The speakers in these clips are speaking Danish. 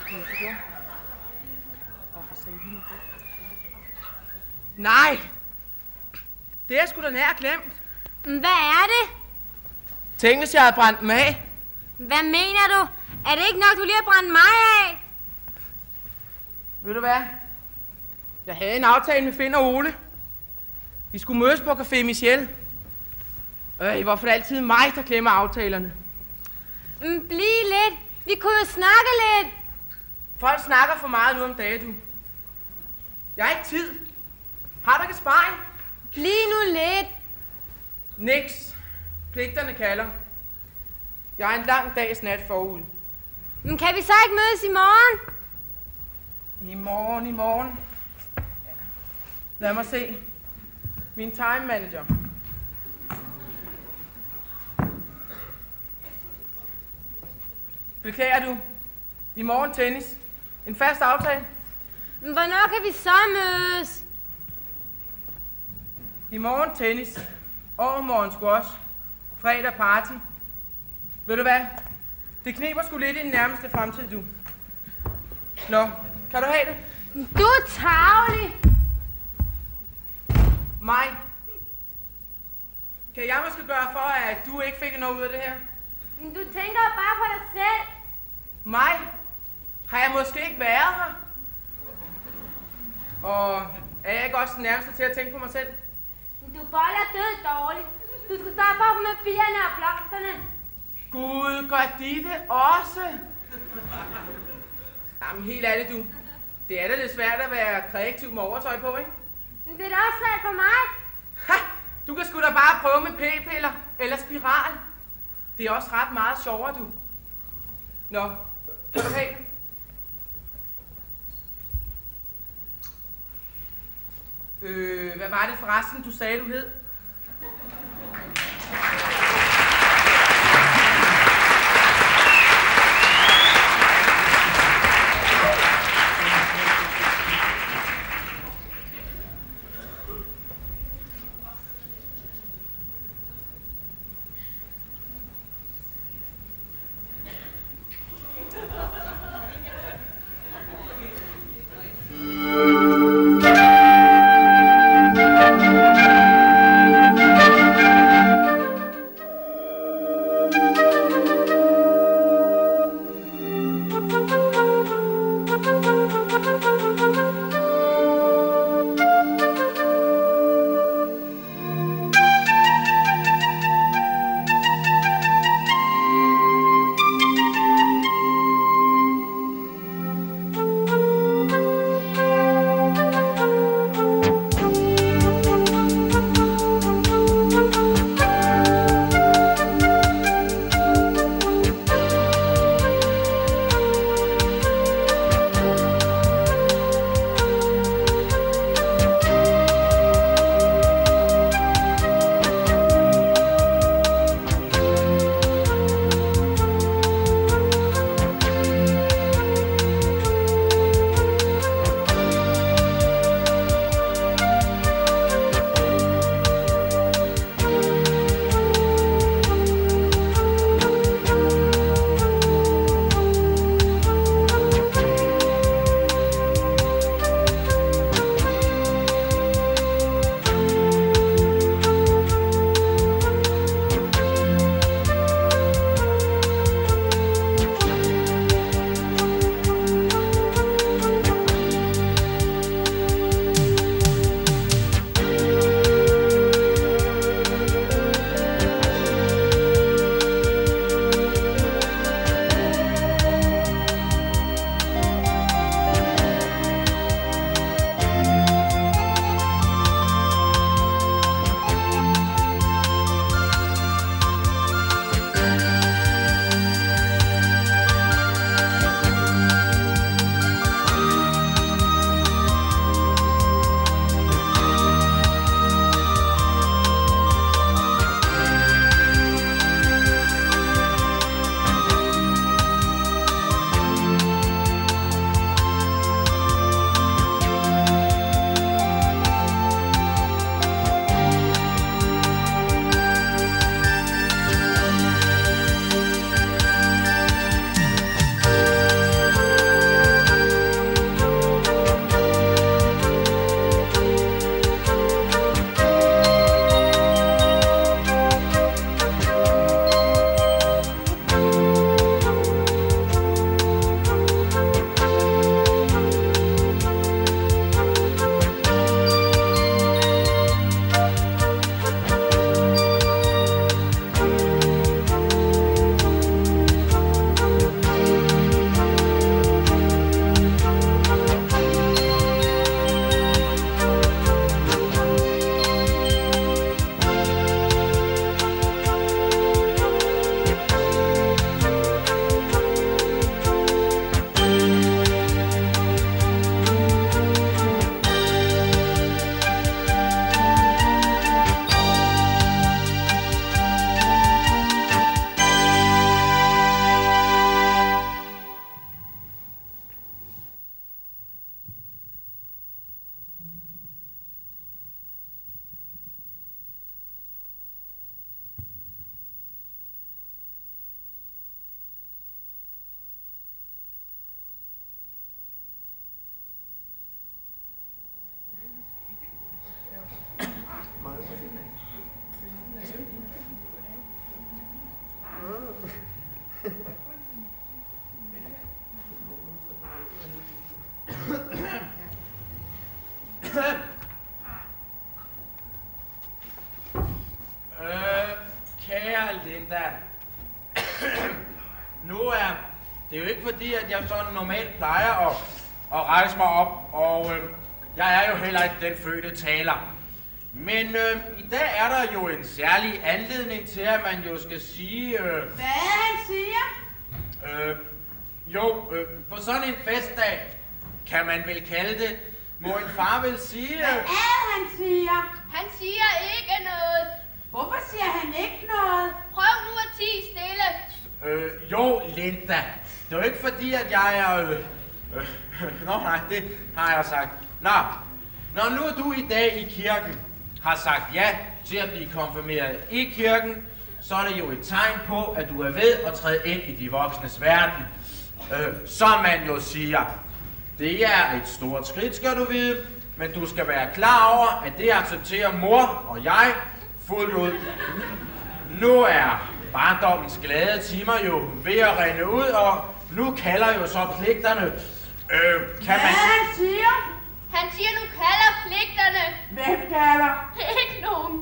Nej! Det er sgu da nær glemt. Hvad er det? Tænk, hvis jeg havde brændt dem af. Hvad mener du? Er det ikke nok, du lige har brændt mig af? Ved du hvad? Jeg havde en aftale med Finn og Ole. Vi skulle mødes på Café Michel. Hvorfor er det altid mig, der glemmer aftalerne? Bliv lidt. Vi kunne jo snakke lidt. Folk snakker for meget nu om dagen, du. Jeg har ikke tid. Har du ikke et spejl? Bliv nu lidt. Niks. Pligterne kalder. Jeg har en lang dags nat forud. Men kan vi så ikke mødes i morgen? I morgen. Lad mig se. Min time manager. Beklager du? I morgen tennis. En fast aftale. Men hvornår kan vi så mødes? I morgen tennis. Overmorgen squash. Fredag party. Ved du hvad? Det kniber sgu lidt i den nærmeste fremtid, du. Nå, kan du have det? Du er tarvelig. Mig. Kan jeg måske gøre for, at du ikke fik noget ud af det her? Men du tænker bare på dig selv. Mig? Har jeg måske ikke været her? Og er jeg ikke også den nærmeste til at tænke på mig selv? Men du boller død dårligt. Du skulle stoppe op med bierne og blomsterne. Gud, gør de det også? Jamen helt ærligt, du. Det er da lidt svært at være kreativ med overtøj på, ikke? Men det er da også svært for mig. Ha! Du kan sgu da bare prøve med p-piller eller spiral. Det er også ret meget sjovere, du. Nå, kan du have? Hvad var det forresten, du sagde, du hed? Det er jo ikke fordi, at jeg sådan normalt plejer at rejse mig op, og jeg er jo heller ikke den fødte taler. Men i dag er der jo en særlig anledning til, at man jo skal sige... Hvad han siger? På sådan en festdag, kan man vel kalde det, må en far vel sige... Hvad er det, han siger? Han siger ikke noget. Hvorfor siger han ikke noget? Prøv nu at tie stille. Linda. Det er jo ikke fordi, at jeg er... nej, det har jeg sagt. Når nu du i dag i kirken har sagt ja til at blive konfirmeret i kirken, så er det jo et tegn på, at du er ved at træde ind i de voksnes verden. Som man jo siger. Det er et stort skridt, skal du vide, men du skal være klar over, at det accepterer mor og jeg fuldt ud. Nu er barndommens glade timer jo ved at rende ud, og nu kalder jo så pligterne. Hvad han siger? Han siger, nu kalder pligterne. Hvem kalder? Ikke nogen.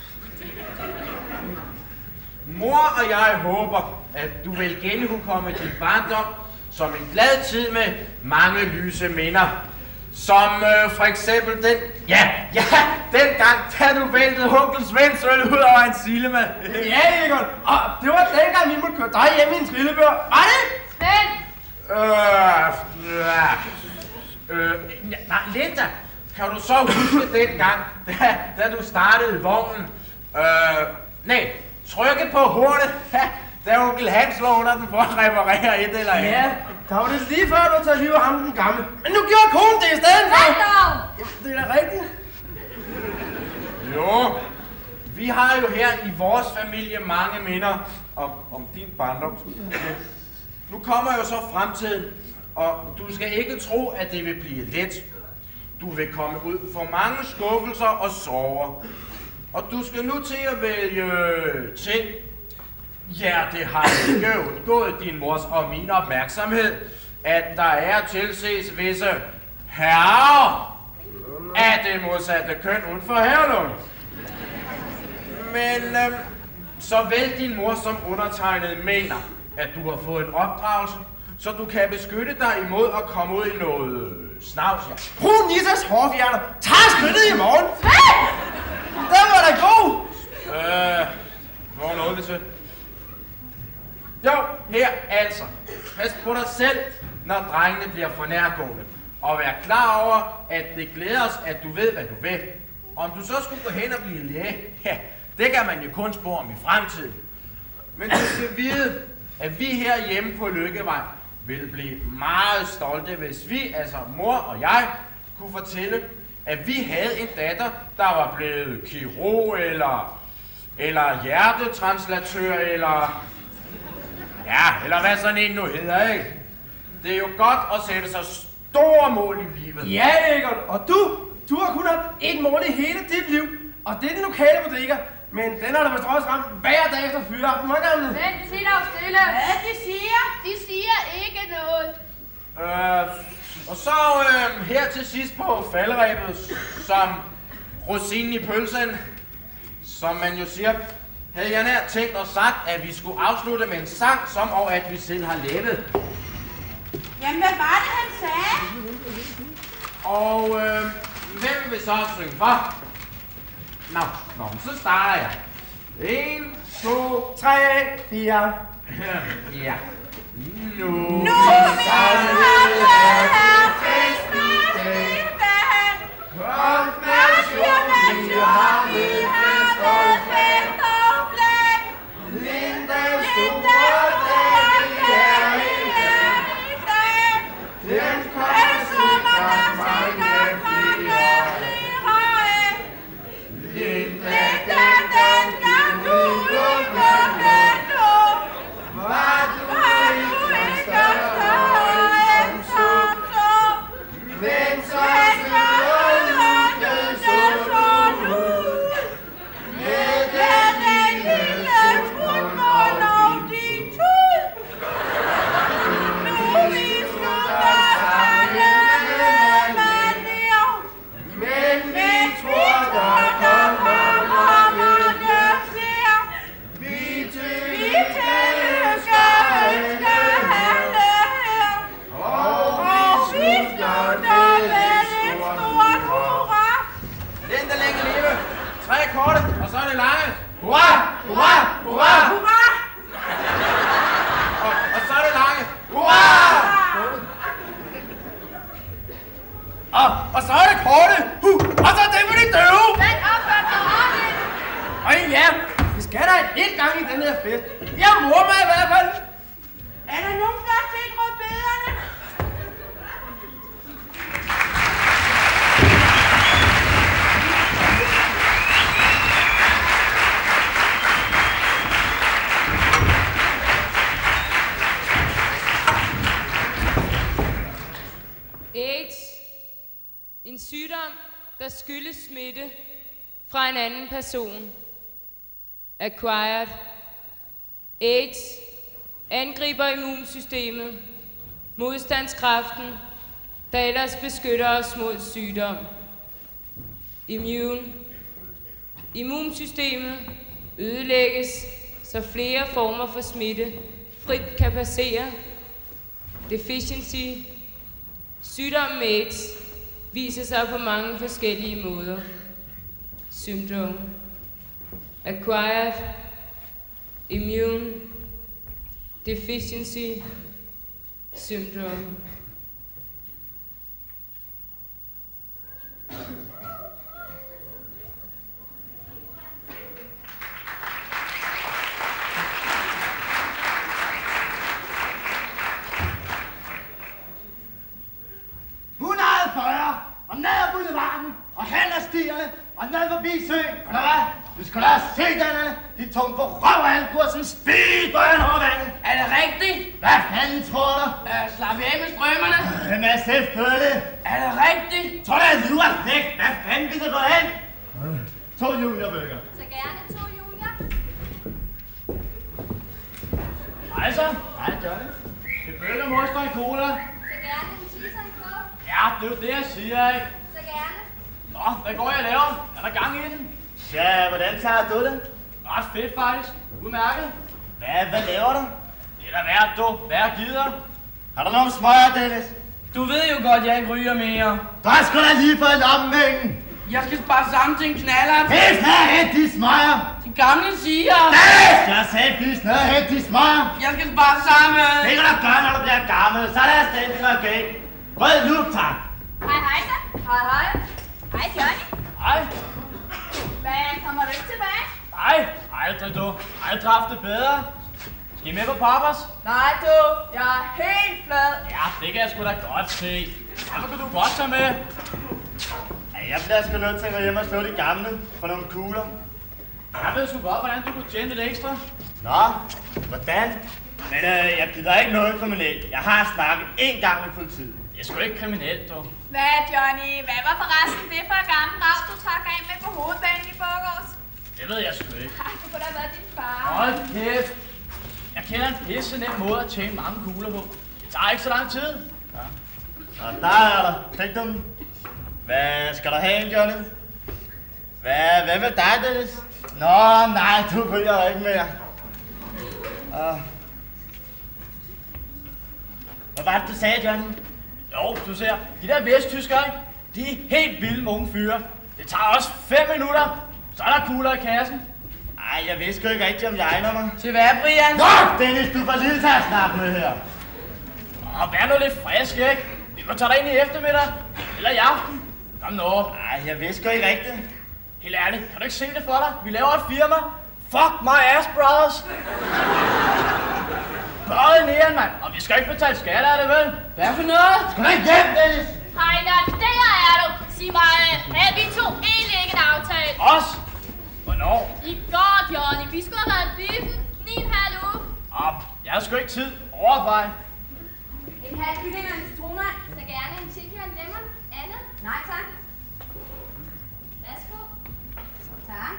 Mor og jeg håber, at du vil genhukomme din barndom som en glad tid med mange lyse minder. Som for eksempel den gang, da du væltede onkel Svends øl ud over en sildemand. Ja, Egon. Og det var dengang, vi måtte køre dig hjem i en trillebør. Var det? Svend! Nej, Linda, kan du så huske dengang, da du startede vognen? Trykke på hornet, da onkel Hans lå under den for at reparere et eller andet. Ja, der var det lige før, du tager liv af ham den gamle. Men nu gjorde konen det i stedet for. Hvad dog? Det er da rigtigt. Jo, vi har jo her i vores familie mange minder om din barndom. Nu kommer jo så fremtiden, og du skal ikke tro, at det vil blive let. Du vil komme ud for mange skuffelser og sorger. Og du skal nu til at vælge ting. Ja, det har ikke undgået din mors og min opmærksomhed, at der er tilses visse herrer af det modsatte køn uden for Herlund. Men såvel din mor som undertegnet mener, at du har fået en opdragelse, så du kan beskytte dig imod at komme ud i noget snavs. Brug Nissas hårfjerner. Tag skridtet i morgen. Den var da god. Hvor nåede vi til? Jo, her altså. Pas på dig selv, når drengene bliver for nærgående. Og vær klar over, at det glæder os, at du ved, hvad du vil. Om du så skulle gå hen og blive læge, ja, det kan man jo kun spore om i fremtiden. Men du skal vide, at vi herhjemme på Lykkevej vil blive meget stolte, hvis vi, altså mor og jeg, kunne fortælle, at vi havde en datter, der var blevet kirurg, eller hjertetranslatør, eller hvad sådan en nu hedder, ikke? Det er jo godt at sætte sig store mål i livet. Ja, Egon. Og du har kun haft et mål i hele dit liv, og det er den lokale bodega. Men den har du vist også ramt hver dag efter fyreaften, hvor gamle? Vent, sig dog stille. Hvad de siger? De siger ikke noget. Og så her til sidst på faldrebet, som rosinen i pølsen, som man jo siger, havde jeg nær tænkt og sagt, at vi skulle afslutte med en sang, som og at vi selv har lavet. Jamen, hvad var det, han sagde? Og hvem vil så synge for? Nå, så starter jeg. 1, 2, 3, 4. Ja. Nu skal vi have fest i dag. Kom Hvad siger man, vi har fået fest og flag. Lindas Linda store dag, i dag. Den Den sommer, der sikkert mange flere af. Linda, dengang du ikke nu. var du Ikke større end som så. men så Men så er det lange. Hurra! Hurra! Hurra! Hurra! Og så er det lange. Hurra! Og så er det korte. Og så er det for de døve. Vand op, vand ordentligt. Og ja, vi skal da en gang i den her fest. Jeg morer mig i hvert fald. Er der nogen, der har set rødbederne? AIDS. En sygdom, der skyldes smitte fra en anden person. Acquired. AIDS angriber immunsystemet, modstandskraften, der ellers beskytter os mod sygdom. Immune. Immunsystemet ødelægges, så flere former for smitte frit kan passere. Deficiency. Sygdommen AIDS viser sig på mange forskellige måder. Symptom. Acquired. Immune. Deficiency. Syndrome. Og ned ad boulevarden, og hen ad stierne, og ned forbi søen. Og der hvad? Du skal da se denne. De tog på røv og albuer som speedbøjen over vandet. Er det rigtigt? Hvad fanden tror du? Slap af med strømmerne. Hvem er selvfølgelig? Er det rigtigt? Tror du, at du er væk? Hvad fanden vil du gå hen? 2 juniorbøger. Så gerne 2 junior. Hej så. Hej Johnny. Det er bøger, moster i cola. Så gerne en cheese og en coke. Ja, det er jo det, jeg siger, ikke? Så gerne. Nå, hvad går jeg laver? Er der gang i den? Ja, hvordan tager du det? Ret fedt faktisk. Udmærket. Hvad laver du? Det er da værd, du. Hvad gider? Har du nogle smøger, Dennis? Du ved jo godt, jeg ikke ryger mere. Du har sgu da lige fået lommemængen. Jeg skal spare sammen til en knaller. Fisk ned og hent de smøger. De gamle siger. Dennis! Jeg sagde fisk ned og hent de smøger. Jeg skal spare sammen. Det kan du gøre, når du bliver gammel. Så er det stændig og galt. Rød lup, tak. Hej, hej så. Hej, hej. Hej, Johnny. Hej. Hvad, kommer du ikke tilbage? Hej. Aldrig du. Aldrig haft det bedre. Skal I med på Papas? Nej du, jeg er helt flad. Ja, det kan jeg sgu da godt se. Hvorfor kan du godt tage med? Ja, jeg bliver sgu nødt til at gå hjem og slå de gamle for nogle kugler. Jeg ved sgu godt, hvordan du kunne tjene lidt ekstra. Nå, hvordan? Men jeg gider ikke noget kriminelt. Jeg har snakket 1 gang med politiet. Det er sgu ikke kriminelt, du. Hvad, Johnny? Hvad var forresten det for et gammelt rav, du trak af med på hovedbanen i forgårs? Det ved jeg sgu ikke. Ej, det kunne da have været din far. Hold kæft. Jeg kender en pisse nem måde at tjene mange kugler på. Det tager ikke så lang tid. Ja. Og der er der. Tænk dem. Hvad skal der have en, Johnny? Hvad med dig, Dennis? Nå, nej, du ryger ikke mere. Hvad var det, du sagde, Johnny? Jo, du ser, de der vesttyskere, de er helt vilde med unge fyre. Det tager også 5 minutter, så er der kugler i kassen. Ej, jeg ved sgu ikke rigtigt, om jeg egner mig. Til hvad, Brian? Nå, Dennis, du får lille til at snakke med her. Vær nu lidt frisk, ikke? Vi må tage dig ind i eftermiddag, eller i aften. Kom nu. Ej, jeg ved sgu ikke rigtigt. Helt ærligt, kan du ikke se det for dig? Vi laver et firma. Fuck my ass, brothers. Bøjet ned, mand. Og vi skal ikke betale skat af det, vel? Hvad for noget? Skal du ikke hjem, Dennis? Hej, der er du. Sig mig, havde vi to egentlig ikke en aftale? Os? Hvornår? I går, Johnny. Vi skulle have været biffen 9,5 uge. Jeg har sgu ikke tid. Overvej. En halv kylling og en citroner. Så gerne en chili og en lemon. Andet? Nej, tak. Værsgo. Tak.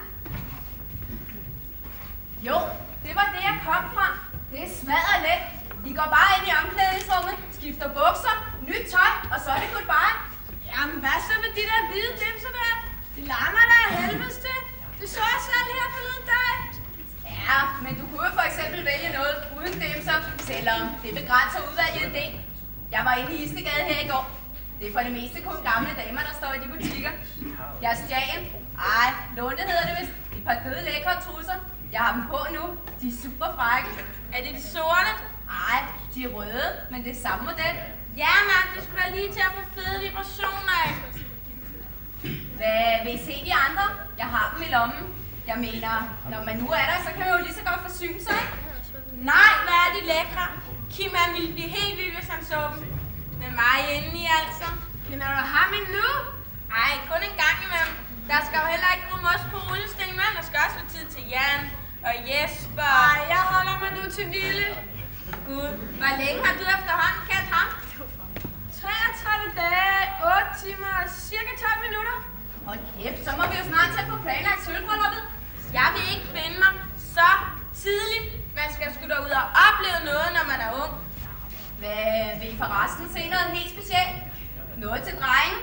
Jo, det var det, jeg kom fra. Det er smadret let. I går bare ind i omklædningsrummet, skifter bukser, nyt tøj, og så er det goodbye. Jamen, hvad så med de der hvide dimser der? De larmer der af helvedes til. Det så jeg selv her forleden dag. Ja, men du kunne jo for eksempel vælge noget uden dimser, selvom det begrænser udvalget en del. Jeg var inde i Istegade her i går. Det er for det meste kun gamle damer, der står i de butikker. Jeg stjal. Ej, lånte hedder det vist. I par døde lækre trusser. Jeg har dem på nu. De er super frække. Er det de sorte? Nej, de er røde, men det er samme model. Ja, mand, det skulle da lige til at få fede vibrationer af. Hvad vil I se de andre? Jeg har dem i lommen. Jeg mener, når man nu er der, så kan man jo lige så godt forsyne sig, ikke? Nej, hvad er de lækre? Kim, han ville blive helt vild, hvis han så dem. Med mig indeni, altså. Kender du ham endnu? Ej, kun en gang imellem. Der skal jo heller ikke rummes på rullesten, men der skal også være tid til Jan og Jesper. Ej, jeg holder mig nu til Ville. Gud, hvor længe har du efterhånden kendt ham? 33 dage, 8 timer og cirka 12 minutter. Hold kæft, så må vi jo snart til at få planlagt sølvbrylluppet. Jeg vil ikke finde mig så tidligt. Man skal sgu da ud og opleve noget, når man er ung. Hvad vil I forresten se noget helt specielt? Noget til drengen?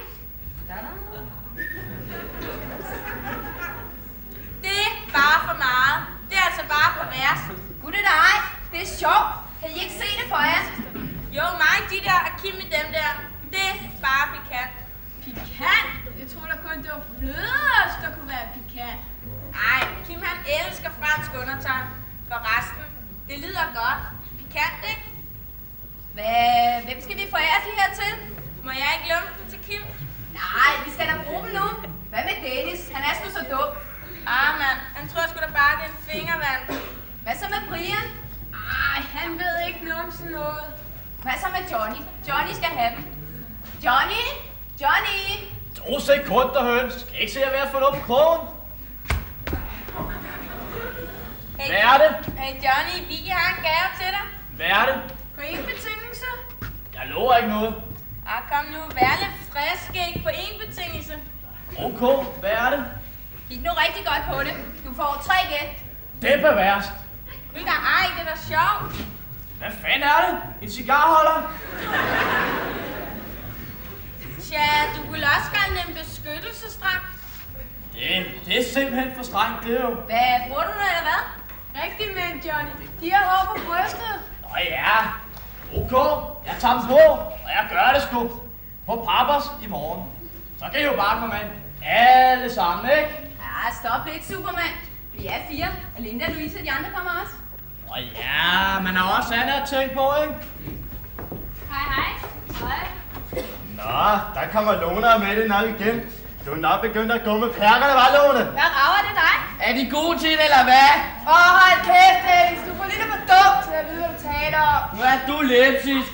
Det er bare for meget. Det er altså bare pervers. Gud det da ej, det er sjovt. Kan I ikke se det for jer? Jo, mig, de der og Kim med dem der. Det er bare pikant. Pikant? Jeg tror da kun, det var flødeost, der kunne være pikant. Ej, Kim han elsker fransk undertegn. For resten, det lyder godt. Pikant, ikke? Hvem skal vi forære de her til? Må jeg ikke lumme den til Kim? Nej, vi skal da bruge dem nu. Hvad med Dennis? Han er sgu så dum. Mand, han tror sgu da bare, det er en fingervand. Hvad så med Brian? Ej, han ved ikke noget om sådan noget. Hvad så med Johnny? Johnny skal have dem. Johnny? Johnny? 2 sekunder, høns. Kan I ikke se, at jeg er ved at få det op på krogen? Hey, Hvad er det? Hey Johnny, Vicky har en gave til dig. Hvad er det? På én betingelse? Jeg lover ikke noget. Kom nu, vær lidt frisk, ikke? På én betingelse. Ok, hvad er det? Gik nu rigtig godt på det. Du får 3 gæt. Det er perverst. Hvilken ej, det er da sjovt. Hvad fanden er det? En cigarholder? Tja, du ville også gerne en beskyttelsesdragt. Det er simpelthen for strengt, det jo. Hvad, bruger du noget eller hvad? Rigtig mand, Johnny. De har hår på brystet. Nå ja. Ok, jeg tager dem på, og jeg gør det sgu. På Pappers i morgen. Så kan I jo bare komme ind. Alle sammen, ikke? Ja, stop lidt, Superman. Vi er 4. Og Linda, Louise og de andre kommer også. Nå ja, man har også andet at tænke på, ikke? Hej, hej. Hej. Nå, der kommer Lone med det nok igen. Du er nok begyndt at gå med perkerne, var Lone? Hvad rager det dig? Er de gode til det, eller hvad? Hold kæft, Dennis. Du får lidt for dumt til at vide, hvad du taler om. Nu er du leptisk.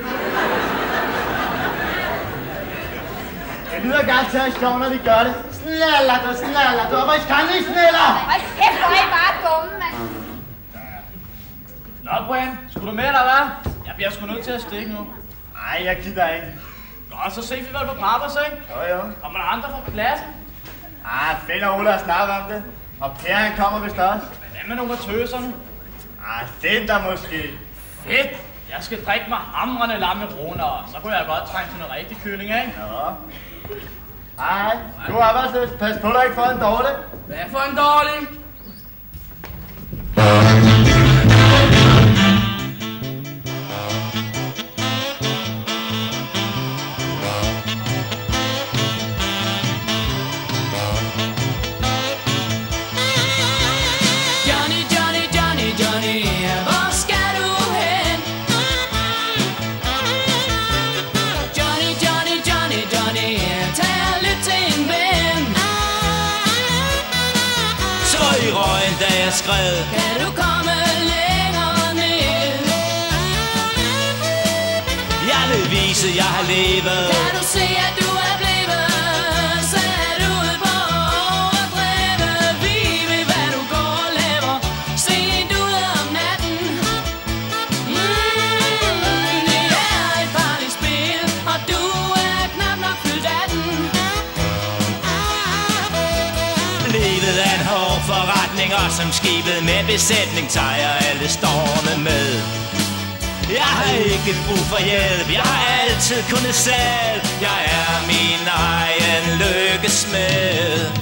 Det lyder garanteret sjovt, når de gør det. Snaller du. Hvor skal I snaller? Hold kæft, hvor er I bare dumme, mand. Nå, Brian. Skulle du med, eller hvad? Jeg bliver sgu nødt til at stikke nu. Nej, jeg gider ikke. Godt, så ses vi vel på Pappers, ikke? Jo. Kommer der andre fra klassen? Finn og Ola har snakket om det. Og Per, han kommer vist også. Hvad med nogle af tøserne? Den der måske. Fedt! Jeg skal drikke mig hamrende lam i roner, og så kunne jeg godt trænge til noget rigtig kylling, ikke? Ja. Hej. God arbejdsløs. Pas på dig ikke for en dårlig. Hvad for en dårlig? Skred. Kan du komme længere ned? Jeg vil vise, jeg har levet. Kan du se, at du er blevet sat ud på overdrevet? Vi ved, hvad du går og laver. Sent ud om natten. Det er et farligt spil, og du er knap nok fyldt 18. Livet er en hård forretning, og som skibet med besætning tager alle storme med. Jeg har ikke brug for hjælp, jeg har altid kunnet selv. Jeg er min egen lykkesmed.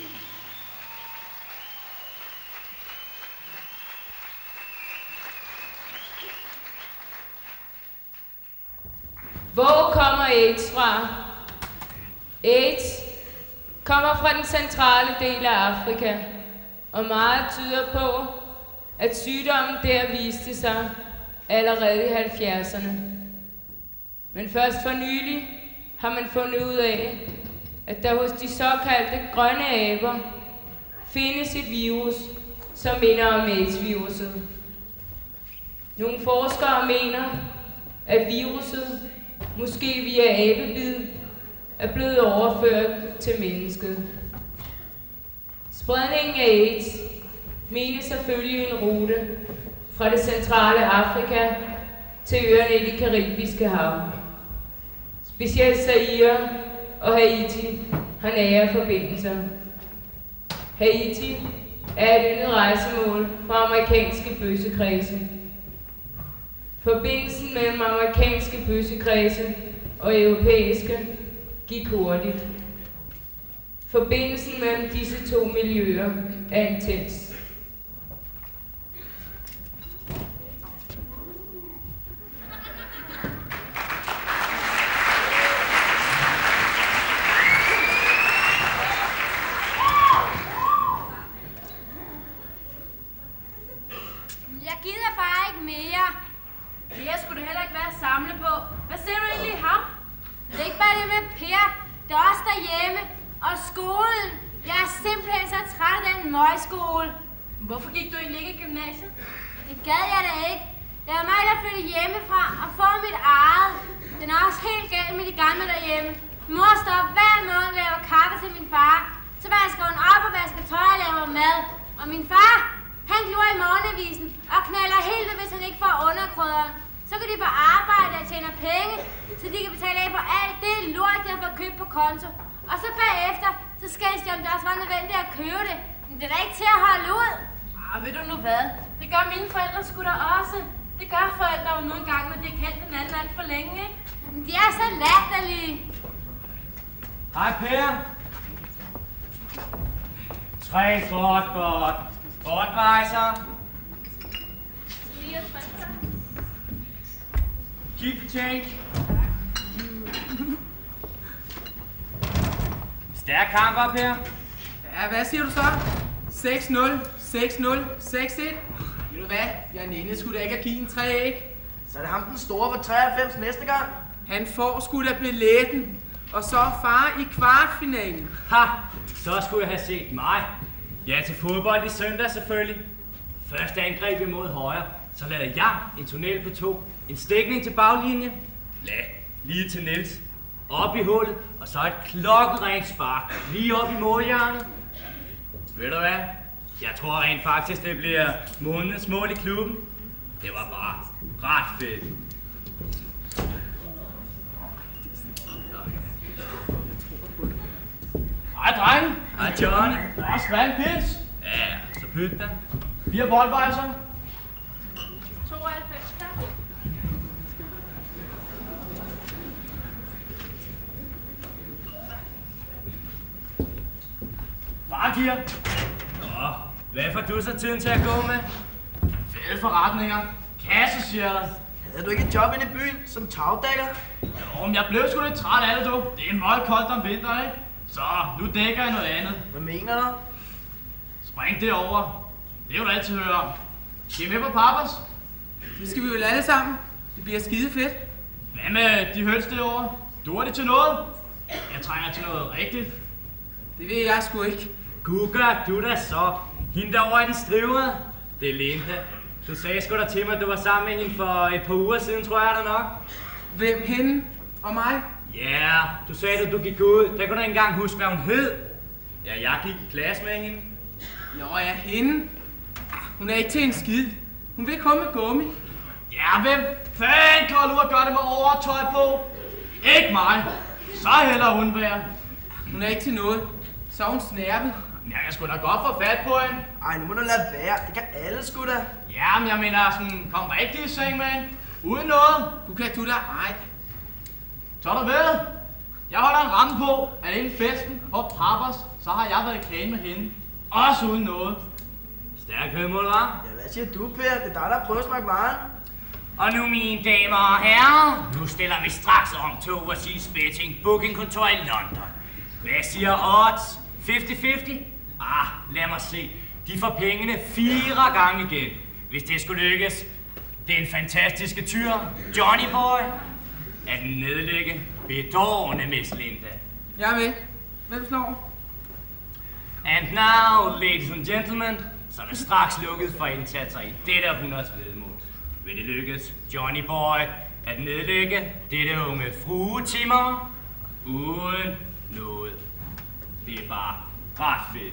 Hvor kommer AIDS fra? AIDS kommer fra den centrale del af Afrika, og meget tyder på, at sygdommen der viste sig allerede i 70'erne. Men først for nylig har man fundet ud af, at der hos de såkaldte grønne aber findes et virus, som minder om AIDS-viruset. Nogle forskere mener, at viruset, måske via abebid, er blevet overført til mennesket. Spredningen af AIDS menes at følge en rute fra det centrale Afrika til øerne i det Karibiske hav. Specielt Zaire og Haiti har nære forbindelser. Haiti er et yndet rejsemål for amerikanske bøssekredse. Forbindelsen mellem amerikanske bøssekredse og europæiske gik hurtigt. Forbindelsen mellem disse to miljøer er intens. Jeg gider bare ikke mere. Mere skulle det heller ikke være at samle på. Hvad ser du egentlig i ham? Det er ikke bare det med Per. Det er også derhjemme. Og skolen. Jeg er simpelthen så træt af den møgskole. Hvorfor gik du egentlig ikke i gymnasiet? Det gad jeg da ikke. Jeg har mig at flytte hjemmefra og få mit eget. Den er også helt galt med de gamle derhjemme. Mor står op hver morgen og laver kaffe til min far. Så vasker hun op og vasker tøj og laver mad. Og min far, han glor i morgenavisen og knaller helt, hvis han ikke får underkrødderen. Så går de på arbejde og tjener penge, så de kan betale af på alt det lort, de har fået købt på konto. Og så bagefter, så skændes de, om det også var nødvendigt at købe det. Men det er da ikke til at holde ud. Ved du nu hvad? Det gør mine forældre sgu da også. Det gør forældre jo nogle gange, når de har kendt den anden alt for længe, ikke? Men de er så latterlige. Hej Per. 3 godt. Bortvejser. Keep the change. Stærk kamp op her. Ja, hvad siger du så? 6-0, 6-0, 6-1. Ved du hvad? Jeg nænede sgu da ikke at give en 3, ikke? Så er det ham den store for 93 næste gang. Han får sgu da billetten. Og så far i kvartfinalen. Ha! Så skulle jeg have set mig. Ja, til fodbold i søndag selvfølgelig. Første angreb imod højre. Så lavede jeg en tunnel på 2. En stikning til baglinjen. Lige til Niels. Op i hullet. Og så et klokkerent spark. Lige op i målhjørnet. Ved du hvad? Jeg tror rent faktisk, det bliver månedens mål i klubben. Det var bare ret fedt. Hej drenge. Hej Johnny. Også hvad en pils. Ja, så pyt den. 4 boldvejser. 92, tak. Far giver. Nå, hvad får du så tiden til at gå med? Fede forretninger. Kasse, siger der. Havde du ikke et job inde i byen som tagdækker? Jo, men jeg blev sgu lidt træt af det, du. Det er meget koldt om vinteren, ikke? Så nu dækker jeg noget andet. Hvad mener du? Spring det over. Det er jo du altid høre om. Skal I med på Papas? Det skal vi vel alle sammen. Det bliver skide fedt. Hvad med de høns derovre? Duer det til noget? Jeg trænger til noget rigtigt. Det ved jeg sgu ikke. Gugger, du da så. Hende derovre i den strivede. Det er Linda. Du sagde sgu da til mig, at du var sammen med hende for et par uger siden, tror jeg da nok. Hvem, hende og mig? Ja, du sagde, at du gik ud. Der kunne du ikke engang huske, hvad hun hed. Ja, jeg gik i klasse med hende. Nå ja, hende. Hun er ikke til en skid. Hun vil komme med gummi. Ja, hvem fanden kan holde ud og gøre det med overtøj på? Ikke mig. Så heller hun være. Hun er ikke til noget. Så er hun snærpet. Jeg kan sgu da godt få fat på hende. Ej, nu må du lade være. Det kan alle sgu da. Ja, men jeg mener sådan, kom rigtig i seng med hende. Uden noget. Du kan du da ej. Så er der ved. Jeg holder en ramme på, at inden festen på Papas, så har jeg været i klan med hende. Også uden noget. Stærk højmål, hva'? Ja, hvad siger du, Per? Det er dig, der prøver at smage varen. Og nu, mine damer og herrer, nu stiller vi straks om til Overseas Betting bookingkontor i London. Hvad siger odds? 50-50? Lad mig se. De får pengene 4 gange igen, hvis det skulle lykkes. Den fantastiske tyr, Johnny Boy, at nedlægge bedårende Miss Linda. Jeg er med. Hvem slår? And now, ladies and gentlemen, så er det straks lukket for indsatser i dette 100's vedmål. Vil det lykkes, Johnny Boy, at nedlægge dette unge fruetimmer uden noget. Det er bare ret fedt.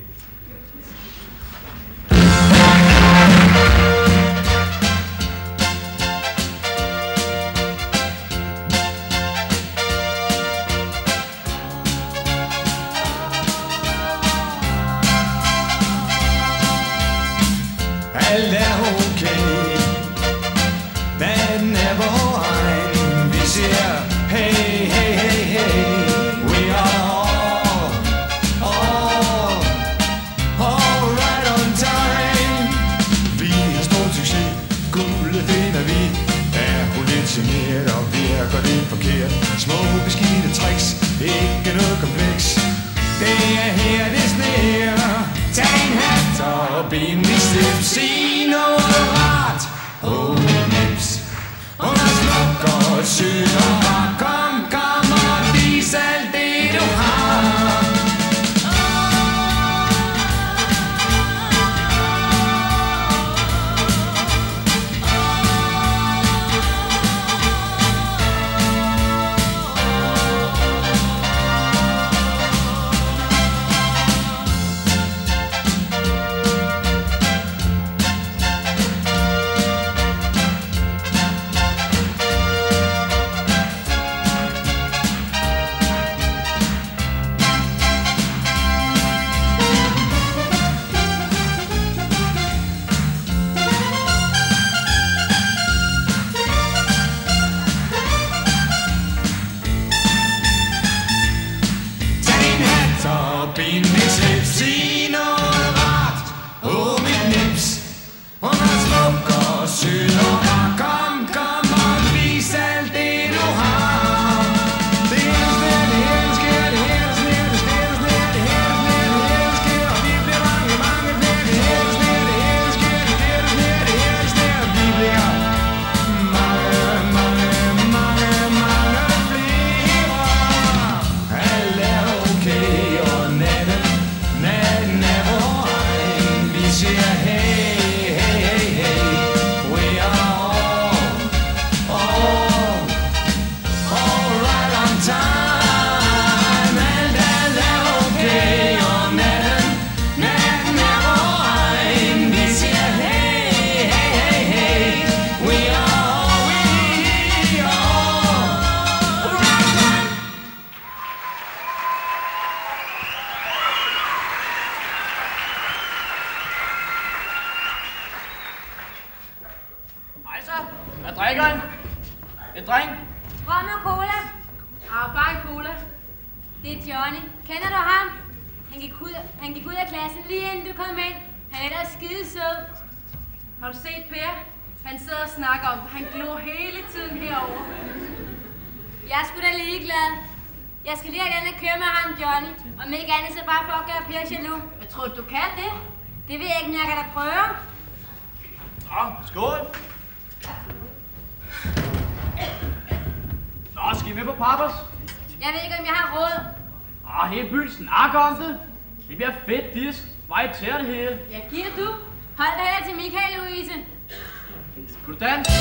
Alt er okay, verden er vor egen. Vi siger hey, hey, hey, hey. We are all right on time. Vi har stor succes, guldet finder vi. Er hun lidt generet og virker lidt forkert? Små beskidte tricks, ikke noget kompleks. Det er her, det sneer. Tag en hat og en mislips. Sig noget rart, nips. Hun er smuk og sød og rar. Kom og vis alt det du har. Det bliver fedt disk. Bare irriterer det hele. Ja, giver du? Hold dig her til Michael, Louise. Skal du danse?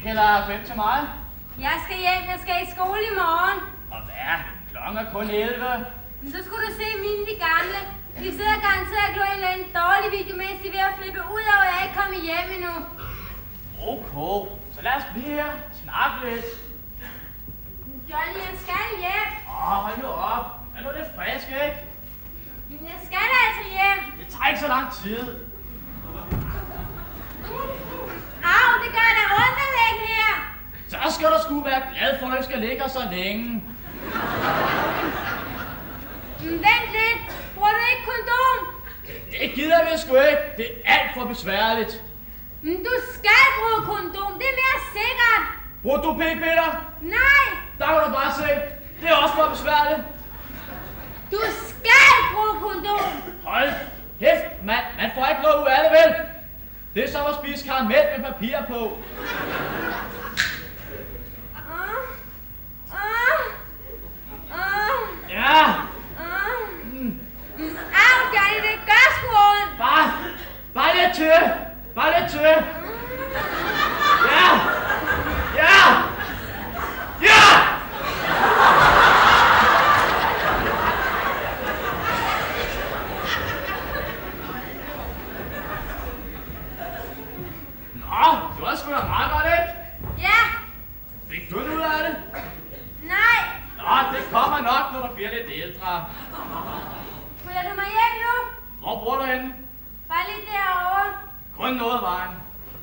Ikke eller 5 til mig? Jeg skal hjem, jeg skal i skole i morgen. Og hvad? Klokken er kun 11. Men så skulle du se mine de gamle. De sidder garanteret og glor en eller anden dårlig video, mens de er ved at flippe ud over, at jeg ikke kommer hjem endnu. Okay, så lad os blive her. Snak lidt. Johnny, jeg skal hjem. Hold nu op. Er nu lidt frisk, ikke? Men jeg skal altså hjem. Det tager ikke så lang tid. Au, det gør da ondt at ligge her. Så skal du sgu være glad for, at du skal ligge så længe. Vent lidt. Bruger du ikke kondom? Det gider vi sgu ikke. Det er alt for besværligt. Men du skal bruge kondom. Det er mere sikkert. Bruger du p-piller? Nej. Der kan du bare se. Det er også for besværligt. Du skal bruge kondom. Hold kæft, mand. Man får ikke noget ud af det, vel? Det er som at spise karamel med papir på. Ja. Au, Johnny, det gør sgu ondt. Bare lidt til. Bare lidt til. Ja. Ja. Ja. Nå, det var sgu da meget godt, ikke? Ja. Fik du det ud af det? Nej. Nå, det kommer nok, når du bliver lidt ældre. Følger du mig hjem nu? Hvor bor du henne? Bare lige derovre. Kun noget af vejen.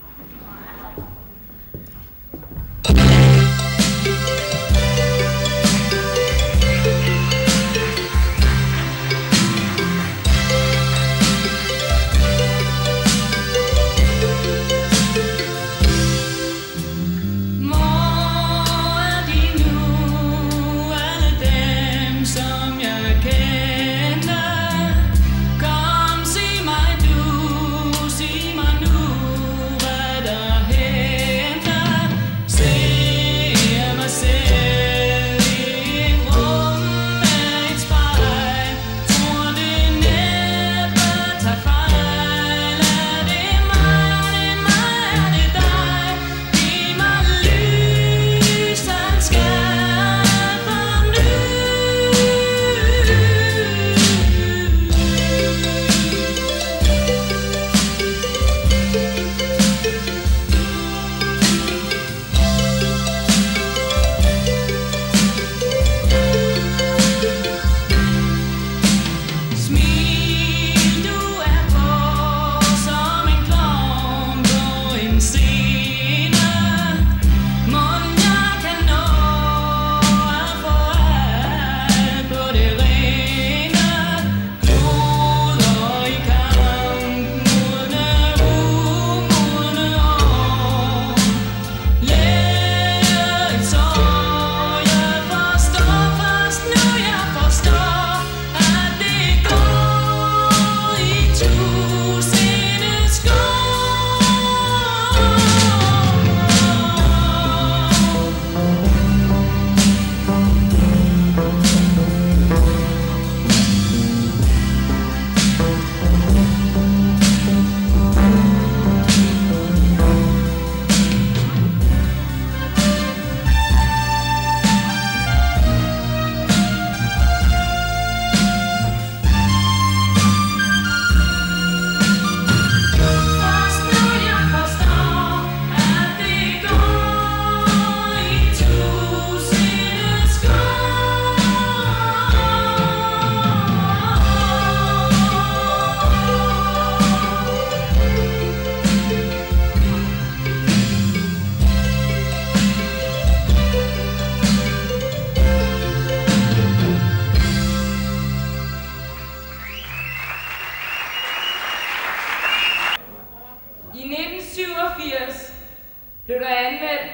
blev der anmeldt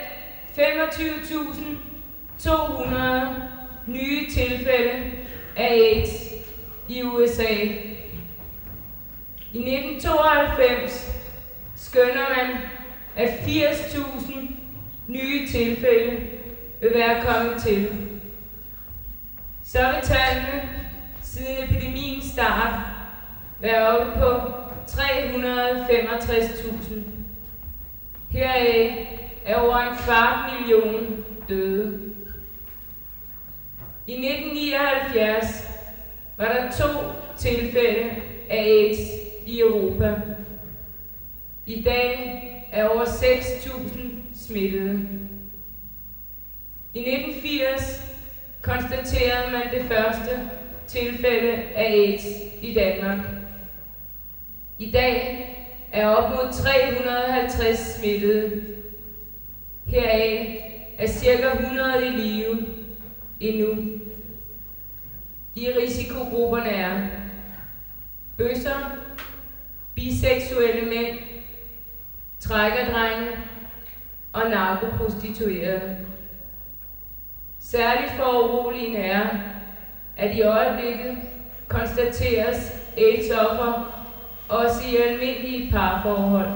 25.200 nye tilfælde af AIDS i USA. I 1992 skønner man, at 80.000 nye tilfælde vil være kommet til. Så vil tallene siden epidemiens start være oppe på 365.000. Heraf er over 250.000 døde. I 1979 var der 2 tilfælde af AIDS i Europa. I dag er over 6.000 smittede. I 1980 konstaterede man det første tilfælde af AIDS i Danmark. I dag er op mod 350 smittede. Heraf er ca. 100 i live endnu. I risikogrupperne er bøsser, biseksuelle mænd, trækkerdrenge og narkoprostituerede. Særligt foruroligende er, at i øjeblikket konstateres AIDS-offer også i almindelige parforhold.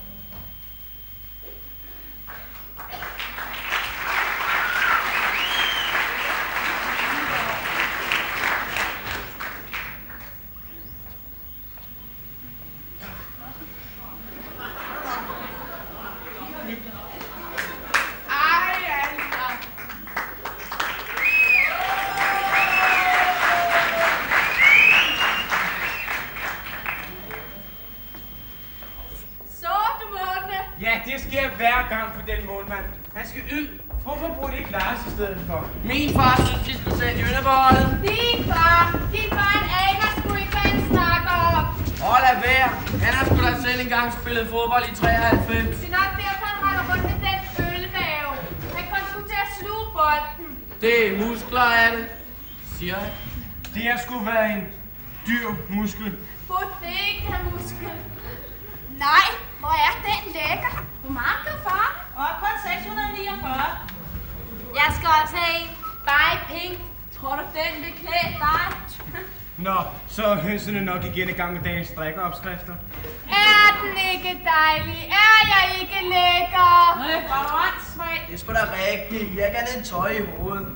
Han skal ud. Hvorfor bruger de ikke Lars i stedet for? Min far synes, de skulle sælge yndebollet. Din far aner sgu ikke, hvad han snakker om. Åh, lad være. Han har sgu da selv engang spillet fodbold i 93. Det er nok derfor, han render rundt med den ølmave. Han kom sgu til at sluge bolden. Det er muskler af det, siger han. Det har sgu været en dyr muskel. Bodega-muskel. Nej, hvor er den lækker. Hvor meget gør far? Og kun 649. Jeg skal også have en. Bare i pink. Tror du, den vil klæde dig? Nå, så er hønsene nok igen i gang med dagens drikkeopskrifter. Er den ikke dejlig? Er jeg ikke lækker? Hvor åndssvagt. Det er sgu da rigtigt. Jeg kan have lidt tøj i hovedet.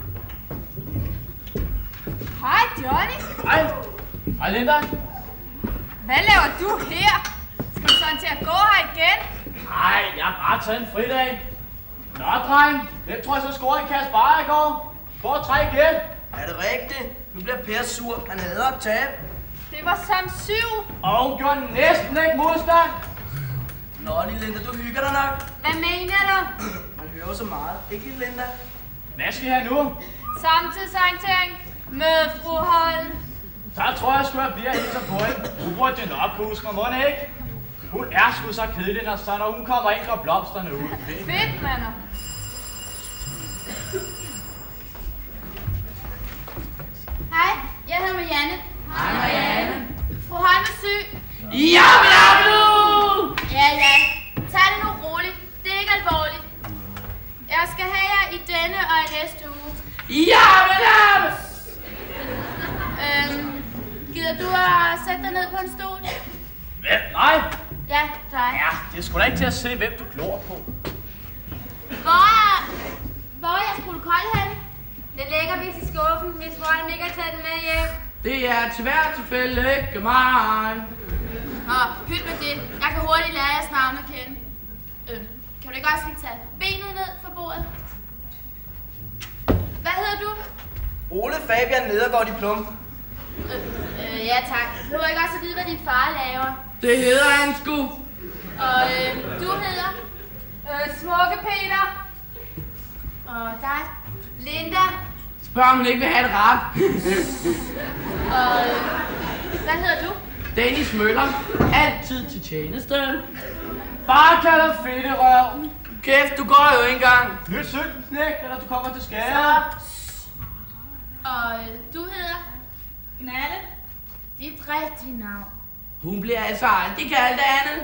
Hej, Johnny. Hej. Hej, Linda. Hvad laver du her? Skal du sådan til at gå her igen? Nej, jeg har bare taget en fridag. Nå, dreng. Hvem tror jeg så scorede en kasse bare i går? Prøv at trække igen. Er det rigtigt? Nu bliver Per sur. Han hader at tabe. Det var som 7. Og hun gjorde næsten ikke modstand. Nå, lille Linda, du hygger dig nok. Hvad mener du? Man hører så meget. Ikke, lille Linda? Hvad skal I have nu? Samtidsorientering med fru Holm. Så tror jeg sgu, jeg bliver helt så på hende. Hun burde jo nok kunne huske mig, må ikke? Hun er sgu så kedelig, når hun kommer ind, går blomsterne ud. Fedt, mander. Hej, jeg hedder Marianne. Hej, Marianne. Fru Holm er syg. Jamen! Ja. Tag det nu roligt. Det er ikke alvorligt. Jeg skal have jer i denne og i næste uge. Jamen! Gider du at sætte dig ned på en stol? Hvem? Nej. Ja, dig. Ja, det er sgu da ikke til at se, hvem du glor på. Hvor er jeres protokol henne? Den ligger vist i skuffen, hvis Holm ikke har taget den med hjem. Det er et svært tilfælde, ikke mig. Pyt med det. Jeg kan hurtigt lære jeres navn at kende. Kan du ikke også lige tage benet ned fra bordet? Hvad hedder du? Ole Fabian Nedergaard i Plum. Ja tak. Du må ikke også vide, hvad din far laver. Det hedder han sgu. Og du hedder? Smukke Peter. Og dig? Linda. Spørg om hun ikke vil have et rap. Og hvad hedder du? Dennis Møller. Altid til tjeneste. Bare kald dig fedte røv. Kæft, du går jo ikke engang. Nyt søgten knægt, eller du kommer til skade. Og du hedder? Knalle. Dit rigtige navn. Hun bliver altså aldrig kaldt andet.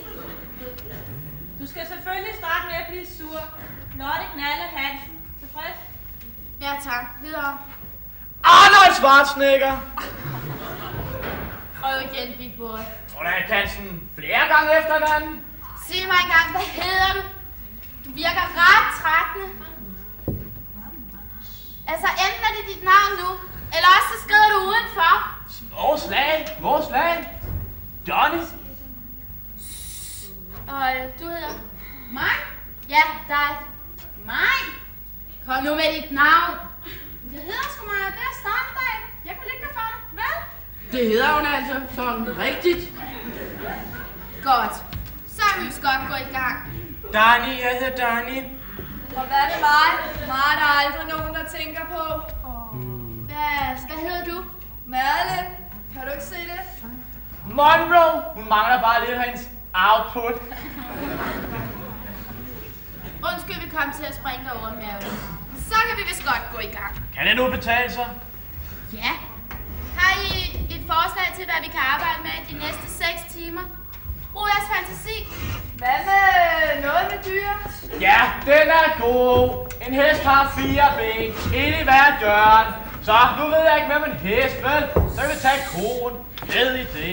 Du skal selvfølgelig starte med at blive sur. Lotte Knalle Hansen. Tilfreds? Ja tak. Videre. Arnold Schwarzenegger. Prøv igen, Big Boy. Tror du, jeg kan sådan flere gange efter hinanden? Sig mig engang, hvad hedder du? Du virker ret trættende. Altså, enten er det dit navn nu, eller også så skrider du udenfor. Små slag. Johnny. Og du hedder? Mig? Ja, dig. Mig? Kom nu med dit navn. Det hedder sgu mig, det er Starndag. Jeg kunne ikke gøre for det, vel? Det hedder hun altså sådan rigtigt. Godt. Så vil vi godt gå i gang. Dani, jeg hedder Dani. Og hvad med mig? Mig er der aldrig nogen, der tænker på. Hvad hedder du? Merle. Kan du ikke se det? Monroe. Hun mangler bare lidt af hendes output. Undskyld, vi kom til at springe dig over med. Så kan vi vist godt gå i gang. Kan det nu betale sig? Ja. Har I et forslag til, hvad vi kan arbejde med de næste 6 timer? Brug jeres fantasi. Hvad med noget med dyr? Ja, den er god. En hest har 4 ben. En i hver hjørne. Så nu ved jeg ikke mere med en hest, vel? Så kan vi tage koen. Fed idé.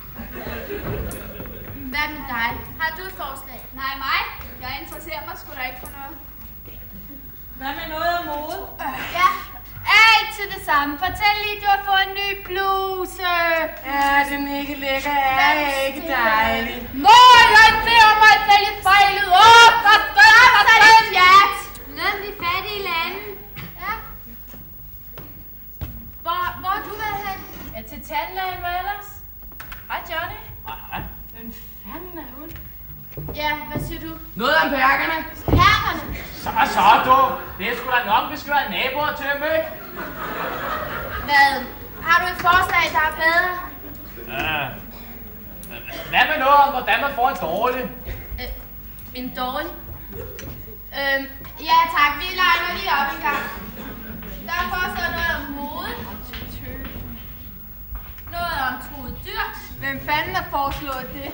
Hvad med dig? Har du et forslag? Nej, mig? Jeg interesserer mig sgu da ikke for noget. Hvad med noget af mode? Ja, altid det samme. Fortæl lige, du har fået en ny bluse. Ja, den er ikke lækker, er ikke dejlig. Må jeg beder mig at vælge fejlet op? Der er lidt hjert. Løn de fattige lande. Ja. Hvor har du været hen? Ja, til tandlægen, hvad ellers? Hej, Johnny. Hej. Hvem fanden er hun? Ja, hvad siger du? Noget om perkerne. Perkerne? Så du. Det er sgu da nok, vi skal være naboer til dem, ikke? Hvad? Har du et forslag, der er bedre? Hvad med noget om, hvordan man får en dårlig? En dårlig? Ja tak, vi legner lige op en gang. Der er forestået noget om moden. Noget om truet dyr. Hvem fanden har foreslået det?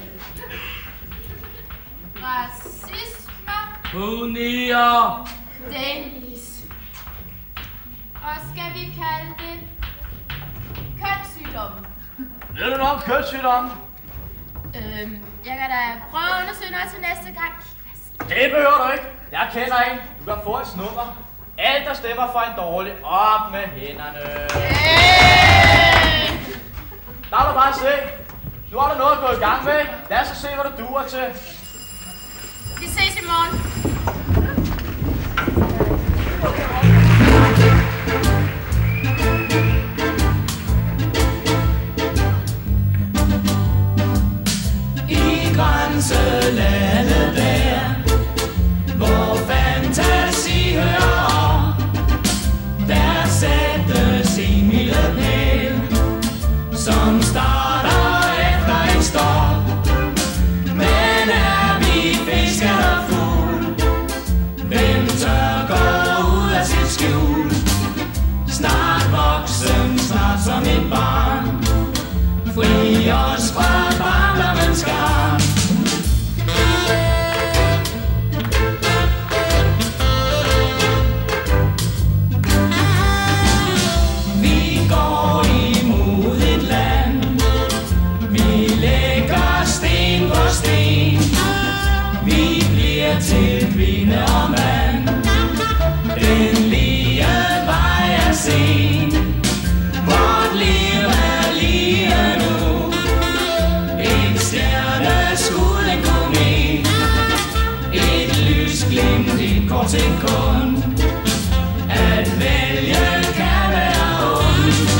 Racisme. Ponier. Dennis. Og skal vi kalde det kønssygdomme? Ved du noget om kønssygdomme? Jeg kan da prøve at undersøge noget til næste gang. Det behøver du ikke. Jeg kender en. Du kan få et snummer. Alt, der stemmer for en dårlig, op med hænderne. Der er du bare se. Nu har du noget at gå i gang med. Lad os se, hvad du duer til. Vi ses i morgen. I grænselandet der, hvor fantasi hører, der sættes en milepæl, som starter efter en stop. Men er vi fisk eller fugl, hvem tør gå ud af sit skjul? Snart voksen, snart som et barn, fri os fra barndommens garn. Vi går imod et land, vi lægger sten på sten, vi bliver til kvinde og mand, den lige vej er sen. Vort liv er lige nu, en stjerneskud, en komet, et lysglimt i et kort sekund. At vælge kan være ondt.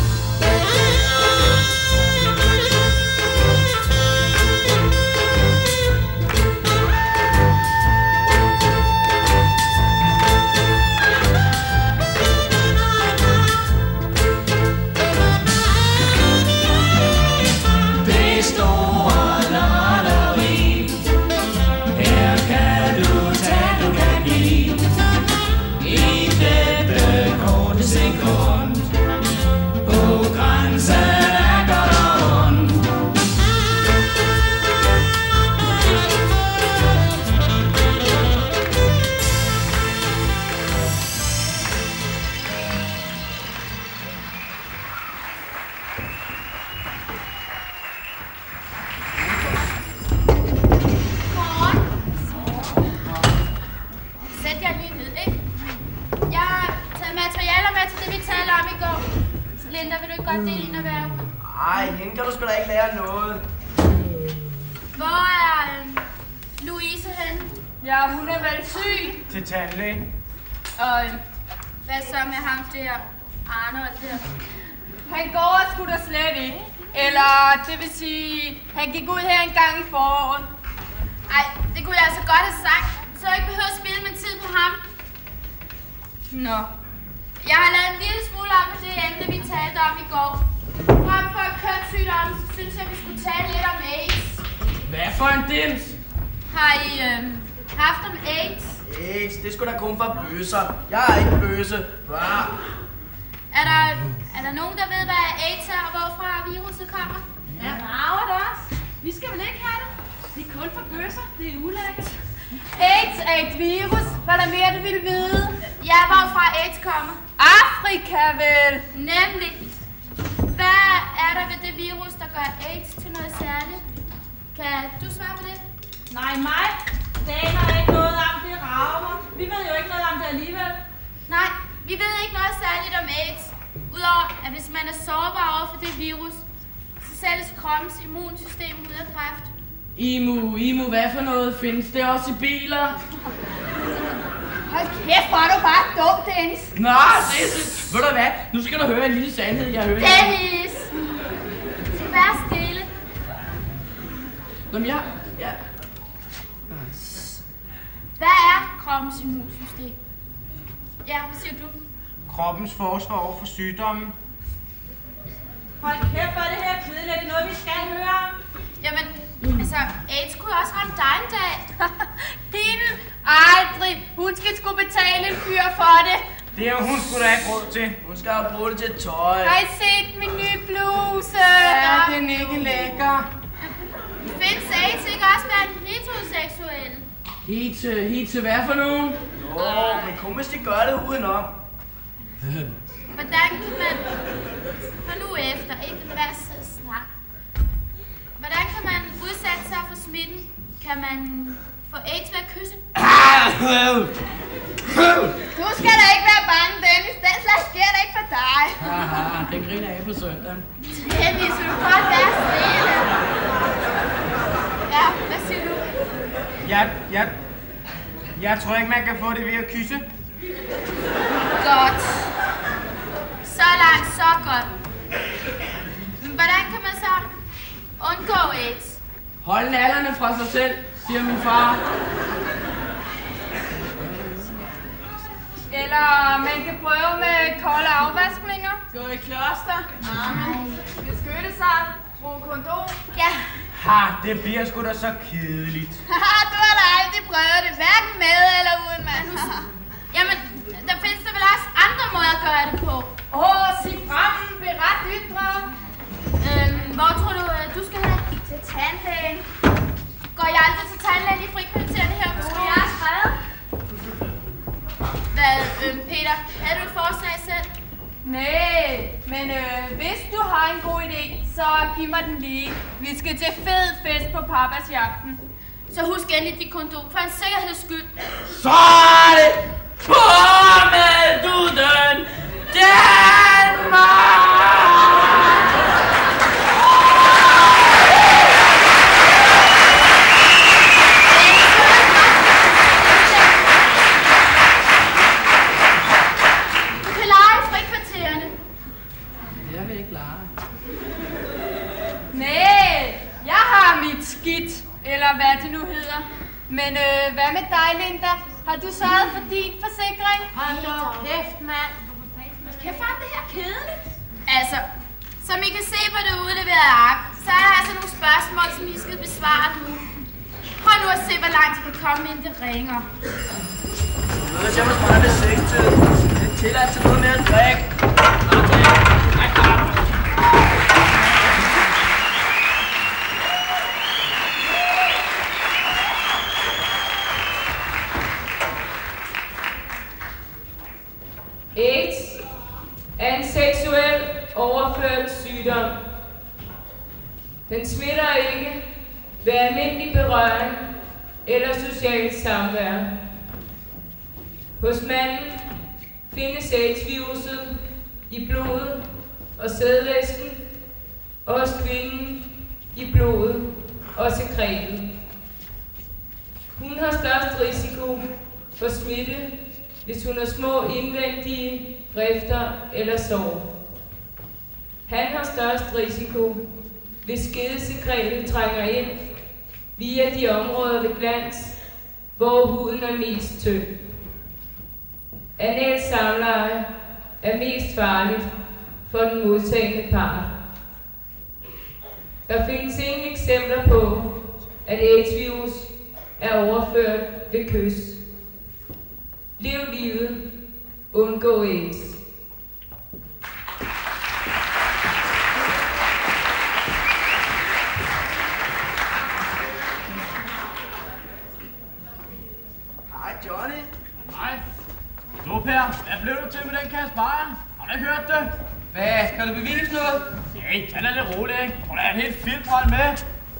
Det store lotteri, her kan du tage, du kan give. I dette korte sekund, på grænsen er godt og ondt. Sæt jer lige ned, ikke? Jeg har taget materialer med til det, vi talte om i går. Linda, vil du ikke godt dele ind og være ude? Ej, hende kan du sgu da ikke lære noget. Hvor er Louise henne? Ja, hun er vel syg. Til tandlægen. Og hvad så med ham der, Arnold der? Han går sgu da slet ikke. Eller det vil sige, han gik ud her en gang i foråret. Ej, det kunne jeg altså godt have sagt, så jeg ikke behøver at spille min tid på ham. Nå. Jeg har lavet en lille smule om på det emne, vi talte om i går. Frem for kønssygdomme, så synes jeg, vi skulle tale lidt om AIDS. Hvad for en dims? Har I haft om AIDS? AIDS, det skulle da kun for bøsser. Jeg er ikke bøse. Hva? Er der nogen, der ved, hvad AIDS er, og hvorfra viruset kommer? Ja, rager det også. Vi skal vel ikke have det? Det er kun for bøsser. Det er ulækkert. AIDS er et virus. Hvad er der mere, du ville vide? Ja, hvorfra AIDS kommer. Afrika vel. Nemlig. Hvad er der ved det virus, der gør AIDS til noget særligt? Kan du svare på det? Nej, mig. Det aner ikke noget om, det rager mig. Vi ved jo ikke noget om det alligevel. Nej, vi ved ikke noget særligt om AIDS. Udover at hvis man er sårbar over for det virus, så sættes kroppens immunsystem ud af kræft. Imu, hvad for noget? Findes det også i biler? Hold kæft, hvor er du bare dum, Dennis. Nå, ved du hvad? Nu skal du høre en lille sandhed, jeg hører. Dennis! Så vær stille. Nå, men ja. Hvad er kroppens immunsystem? Ja, hvad siger du? Kroppens forsvar over for sygdommen. Hold kæft, hvor er det her kedeligt. Er det noget, vi skal høre om? Jamen, altså, AIDS kunne også ramme dig en dag. Hende? Aldrig. Hun skal sgu betale en fyr for det. Det har hun sgu da ikke råd til. Hun skal jo bruge det til tøj. Har I set min nye bluse? Ja, den er ikke lækker. Findes AIDS ikke også blandt heteroseksuelle? Helt til hvad for nogen? Men kun hvis de gør det udenom. Hvordan kan man... For nu efter, ikke lad være så snak. Hvordan kan man udsætte sig for smitten? Kan man få AIDS ved at kysse? Du skal da ikke være bange, Dennis. Den slags sker da ikke for dig. Den griner af på søndagen. Dennis, vil du godt være stille? Ja, hvad siger du? Jeg tror ikke, man kan få det ved at kysse. Godt. Så langt, så godt. Men hvordan kan man så undgå AIDS? Hold nallerne fra sig selv, siger min far. Eller man kan prøve med kolde afvaskninger. Gå i kloster. Amen. Beskytte sig. Brug kondom. Ja. Det bliver sgu da så kedeligt. Du har da aldrig prøvet det, hverken med eller uden mand. Jamen, der findes der vel også andre måder at gøre det på. Sig frem, beret ytre. Hvor tror du, du skal have? Til tandlægen. Går jeg aldrig til tandlægen i frikvartererne her på skolen? Jeg har skrevet. Hvad, Peter, havde du et forslag selv? Nej, men hvis du har en god idé, så giv mig den lige. Vi skal til fed fest på papas jagten. Så husk endelig dit kondom, for en sikkerheds skyld. Så er det på med duden Danmark! Du kan lege i frikvartererne. Jeg vil ikke lege. Nej, jeg har mit skidt, eller hvad det nu hedder. Men hvad med dig, Linda? Har du sørget for din forsikring? Hold da kæft, mand. Kæft, var det her kedeligt? Altså, som I kan se på det udleverede ark, så er der altså nogle spørgsmål, som I skal besvare nu. Prøv nu at se, hvor langt I kan komme, inden det ringer. Jeg må spare det 6 til. Det er tilladt til noget mere at drikke. AIDS er en seksuel overført sygdom. Den smitter ikke ved almindelig berøring eller socialt samvær. Hos manden findes AIDS-viruset i blodet og sædvæsken, og hos kvinden i blodet og sekretet. Hun har størst risiko for smitte, hvis hun har små indvendige rifter eller sår. Han har størst risiko, hvis skedesekretet trænger ind via de områder ved glans, hvor huden er mest tynd. Analt samleje er mest farligt for den modtagende part. Der findes ingen eksempler på, at AIDS-virus er overført ved kys. Lev livet. Undgå AIDS. Hej, Johnny. Hej. Du, Per, hvad blev du til med den kasse bajer? Har du ikke hørt det? Hvad? Skal du bevise noget? Nej, den er lidt rolig, ikke? Tror, der er et helt filmhold med.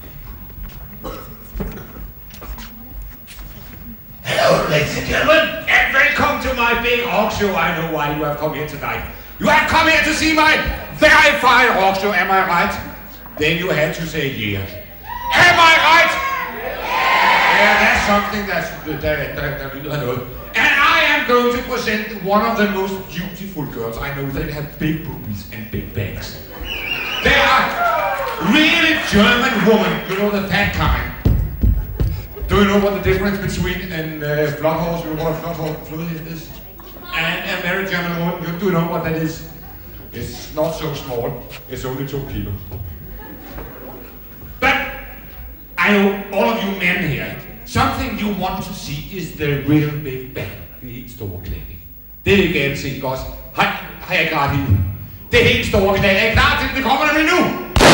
Hello, ladies and gentlemen, and welcome to my big rock show. I know why you have come here tonight. You have come here to see my very fine rock show, am I right? Then you had to say yes. Am I right? Yeah, that's something that lyder noget. And I am going to present one of the most beautiful girls I know. They have big boobies and big bags. They are really German women, you know, the fat kind. Do you know what the difference between a flood horse, you know what a flood horse is, and a very German woman? Do you know what that is? It's not so small, it's only 2 kilos. But I know all of you men here, something you want to see is the real big bang. Det helt store knæk. Det er ikke altid godt. Har jeg ikke ret i det? Det helt store knæk. Er I klar til det? Kommer nemlig nu!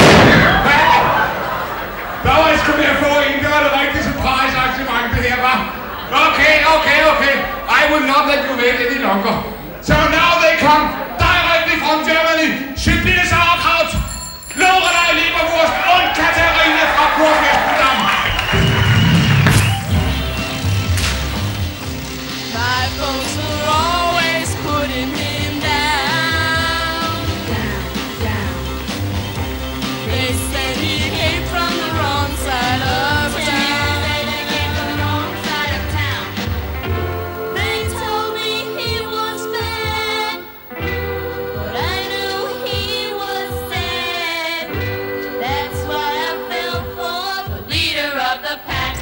Boys, kom her for en. Det var det rigtige surprise-arrangement, det her var. Okay. I will not let you wait any longer. So now they come directly from Germany. Sibylle Sauerkraut, Lorelei Leberwurst und Katharine fra Kurfürstendamm. My folks were always putting him down. They said he came from the wrong side of town. They told me he was bad, but I knew he was sad. That's why I fell for the leader of the pack.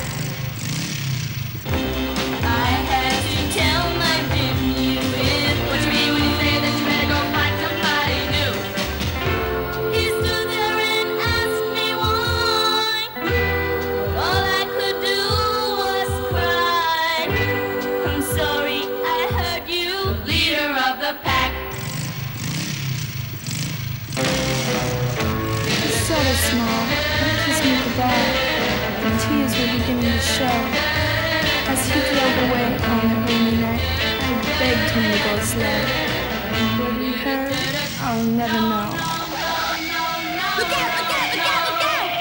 I had to tell my dimwit, what you mean when you say that you better go find somebody new? He stood there and asked me why, but all I could do was cry. I'm sorry, I heard you, leader of the pack. He said it small, and kissed me goodbye. The tears were beginning to show. As he drove away on that rainy night, I begged him to go slow. What he heard, I'll never know. Look out, look out, look out, look out!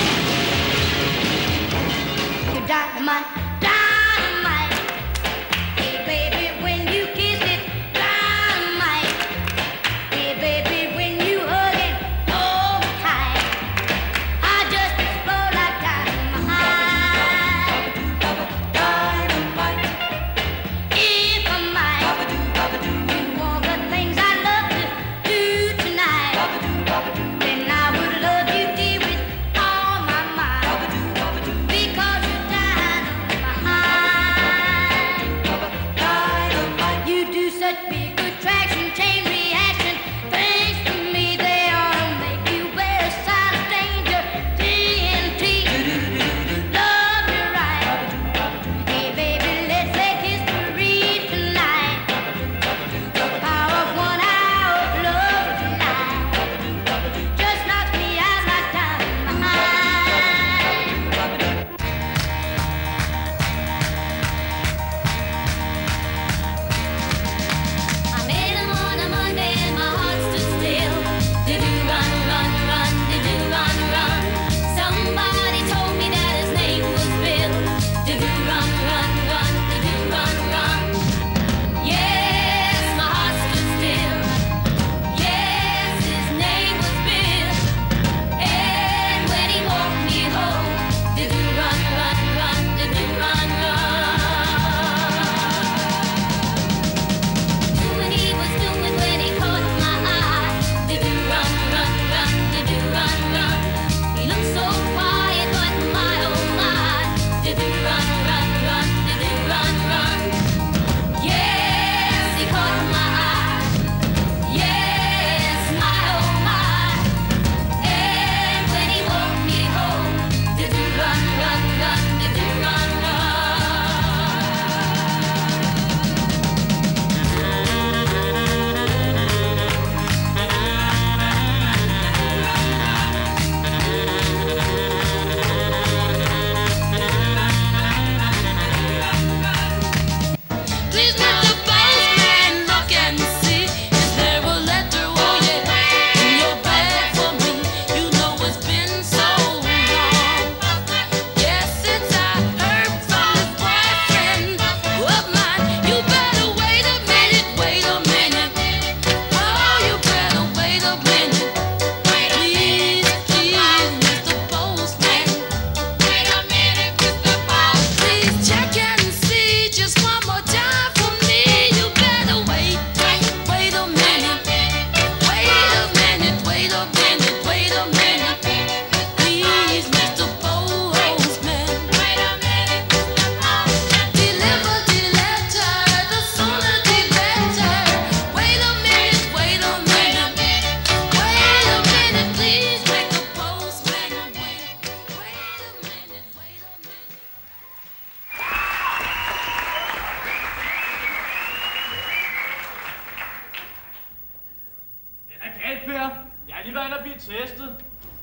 You're dynamite, dynamite. Hey baby, when you kiss it, dynamite. Hey baby, when you hug it, hold me tight. I just explode like dynamite. Dynamite. If I might, you want the things I love to do tonight. Then I would love you dear with all my mind. Because you're dynamite.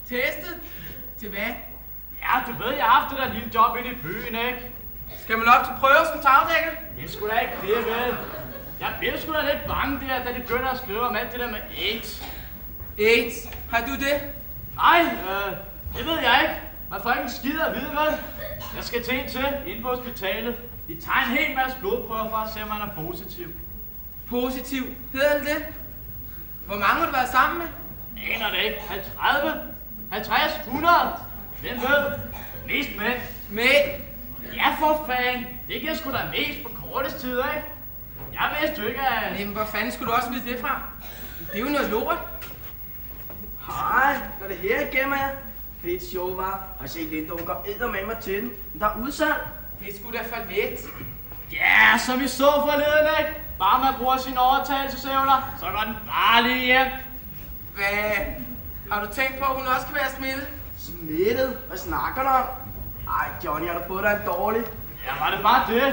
Testet? Til hvad? Ja, du ved, jeg har haft det der lille job inde i byen, ikke? Skal man op til prøve som tagdækker? Det er sgu da ikke det, vel? Jeg blev sgu da lidt bange der, da de begynder at skrive om alt det der med AIDS. AIDS? Har du det? Nej, det ved jeg ikke. Jeg får ikke en skid at vide, vel? Jeg skal til en til, inde på hospitalet. De tager en hel masse blodprøver for at se, om man er positiv. Positiv? Hedder det det? Hvor mange har du været sammen med? Aner det ikke. 30? 50? 100? Hvem ved? Mest mænd. Mænd? Ja, for fanden. Det giver sgu da mest på kortest tid, ikke? Jeg vidste jo ikke, at... Jamen, hvor fanden skulle du også vide det fra? Det er jo noget lort. Hej, når det her igennem er. Fedt show, var. Har set Linda, hun går med mig til den. Men der er udsalg. Det er sgu da for let. Ja, som vi så forleden, ikke? Bare man bruger sine overtagelsesevner, så går den bare lige hjem. Hvad? Har du tænkt på, at hun også kan være smittet? Smittet? Hvad snakker du om? Ej, Johnny, har du fået dig en dårlig? Ja, var det bare det?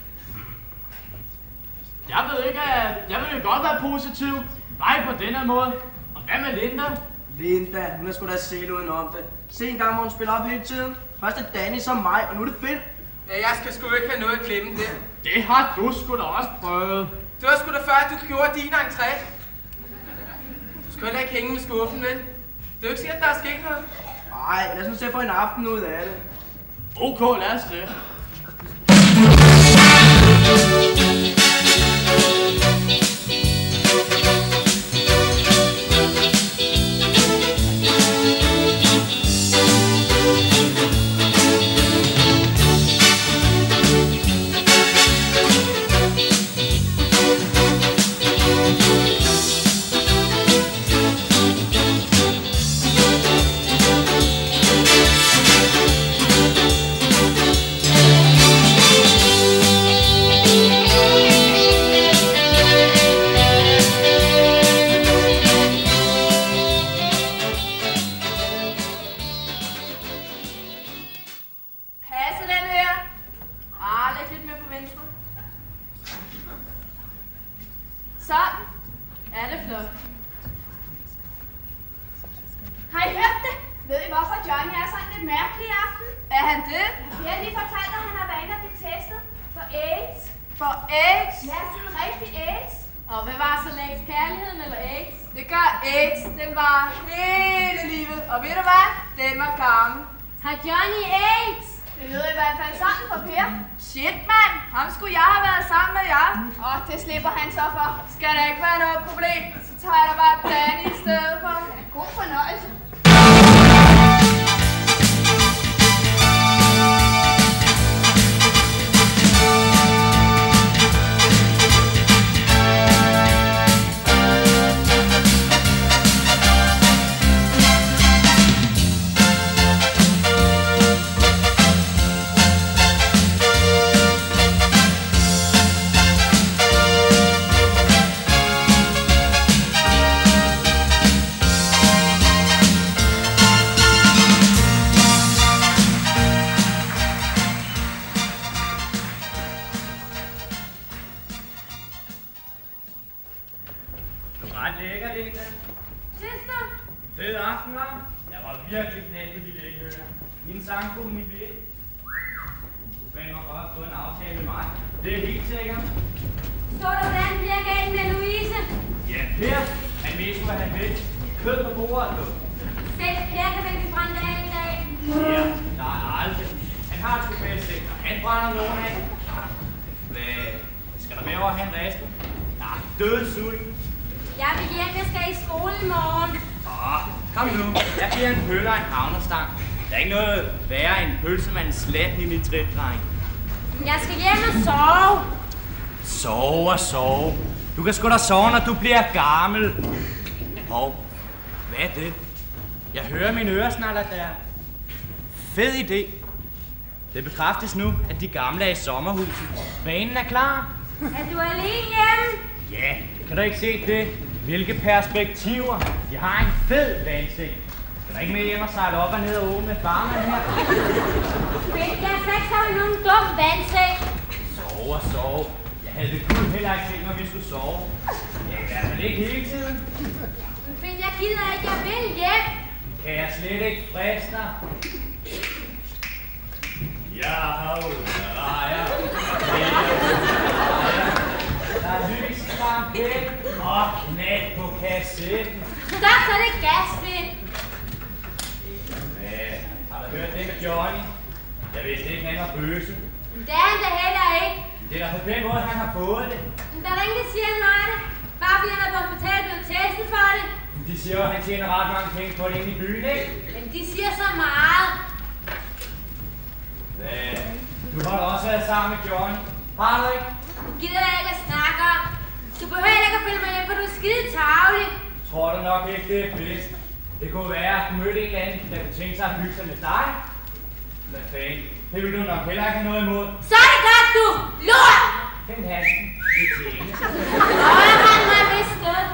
Jeg ved ikke, at jeg vil jo godt være positiv. Bare ikke på den her måde. Og hvad med Linda? Linda, hun er sgu da selv uden om det. Se en gang, hvor hun spiller op hele tiden. Først er Danny som mig, og nu er det fedt. Ja, jeg skal sgu ikke have noget at klemme der. Det har du sgu da også prøvet. Det var sgu da før, at du gjorde din entré. Du skal heller ikke hænge med skuffen, vel? Det er jo ikke sikkert, at der er sket noget. Ej, lad os nu se for en aften ud af det. Okay, lad os det. Jeg skal hjem og sove. Sove og sove. Du kan sgu da sove, når du bliver gammel. Hov, hvad er det? Jeg hører mine øresnaller der. Fed idé. Det bekræftes nu, at de gamle er i sommerhuset. Vanen er klar. Er du alene hjemme? Ja, kan du ikke se det? Hvilke perspektiver. De har en fed vandseng. Skal du ikke med hjem og sejle op og ned og åbne farmand her? Men jeg slet ikke have nogen dum vandseng. Sove og sove. Jeg havde det kun heller ikke tænkt, når vi skulle sove. Ja, i hvert fald ikke hele tiden. Men jeg gider ikke, jeg vil hjem. Kan jeg slet ikke friste dig? Ja, ja. Der er lysstrampet og knald på kassetten. Stop så det gasvind. Har du hørt det med Johnny? Jeg vidste ikke, han var bøse. Det er han da heller ikke. Det er da på den måde, han har fået det. Men der er der ingen, der siger, han har det. Bare fordi han er på hospitalet blevet testet for det. De siger jo, at han tjener ret mange penge på det inde i byen, ikke? Men de siger så meget. Du har da også været sammen med Johnny. Har du ikke? Det gider jeg ikke at snakke om. Du behøver ikke at følge mig hjem, for du er skide tarvelig. Tror du nok ikke, det er bedst. Det kunne være, at du mødte en eller anden, der kunne tænke sig at hygge sig med dig. Hvad fanden? Det vil du nok heller ikke have noget imod. Så er det godt, du! Lort! Find Hansen. Det er tjene. Nå, jeg har mig et vist sted.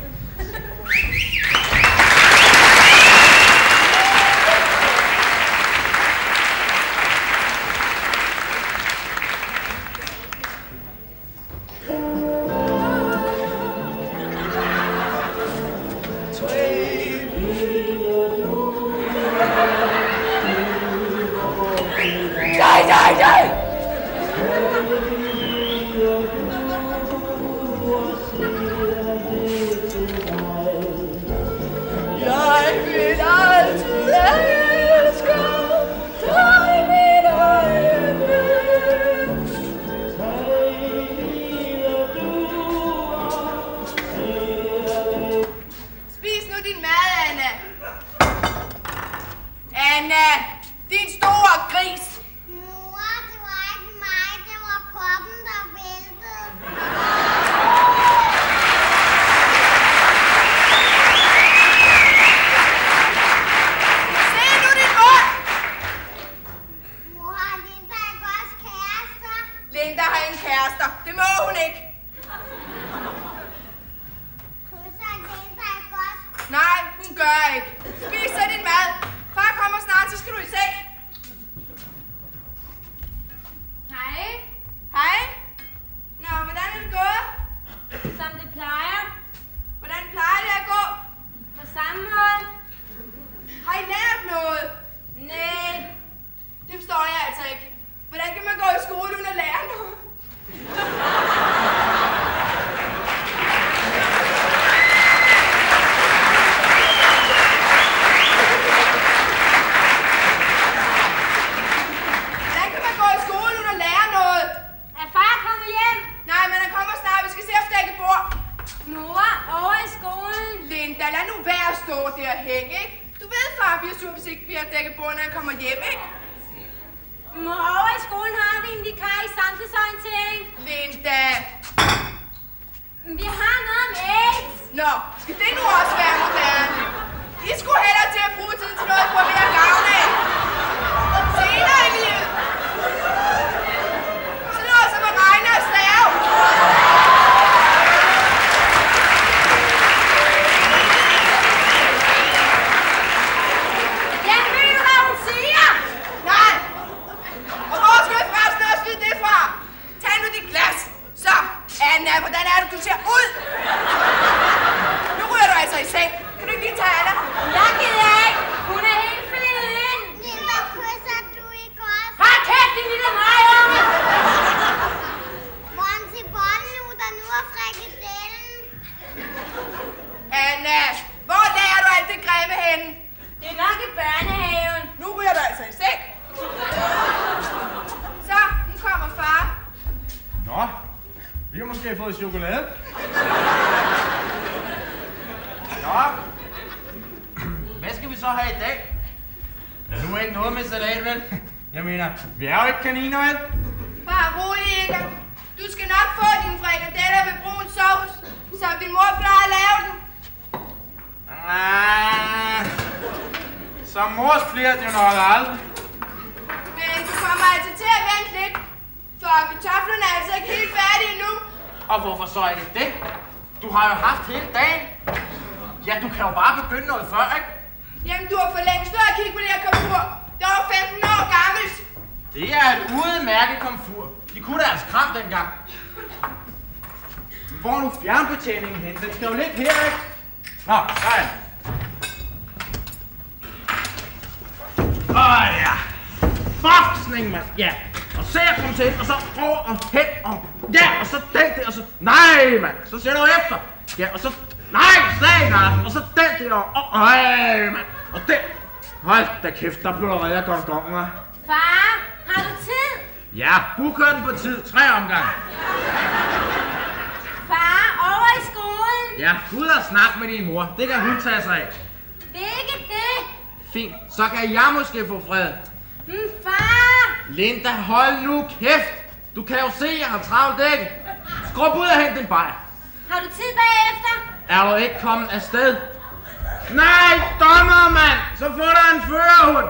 Chokolade. Nå. Hvad skal vi så have i dag? Nu er ikke noget med salat, vel? Jeg mener, vi er jo ikke kaniner, vel? Bare rolig, Inger. Du skal nok få dine frikadeller med brun sovs, som din mor plejer at lave den. Som mors bliver det jo nok aldrig. Men du kommer altså til at vente lidt, for kartoflerne er altså ikke helt færdige endnu. Og hvorfor så er det det? Du har jo haft hele dagen. Ja, du kan jo bare begynde noget før, ikke? Jamen, du har for længst stået og kigge på det her komfur. Det var 15 år gammelt. Det er et udmærket komfur. De kunne da altså kram dengang. Hvor er nu fjernbetjeningen hen? Den skal jo ligge her, ikke? Nå, der er den. boksning, mand. Ja. Og så jeg kom til, og så over og hen, og ja, og så den der, og så... Nej, mand. Så ser du efter. Ja, og så... Nej, slag, og så den der, og nej, mand. Og den... Hold da kæft, der blev der reddet gong, hva'? Far, har du tid? Ja, bookede den på tid. 3 omgange. Far, over i skolen. Ja, ud og snak med din mor. Det kan hun tage sig af. Det er ikke det. Fint, så kan jeg måske få fred. Far! Linda, hold nu kæft! Du kan jo se, jeg har travlt, ikke? Skrub ud og hent din bajer. Har du tid bagefter? Er du ikke kommet afsted? Nej, dommer, mand! Så får der en førerhund!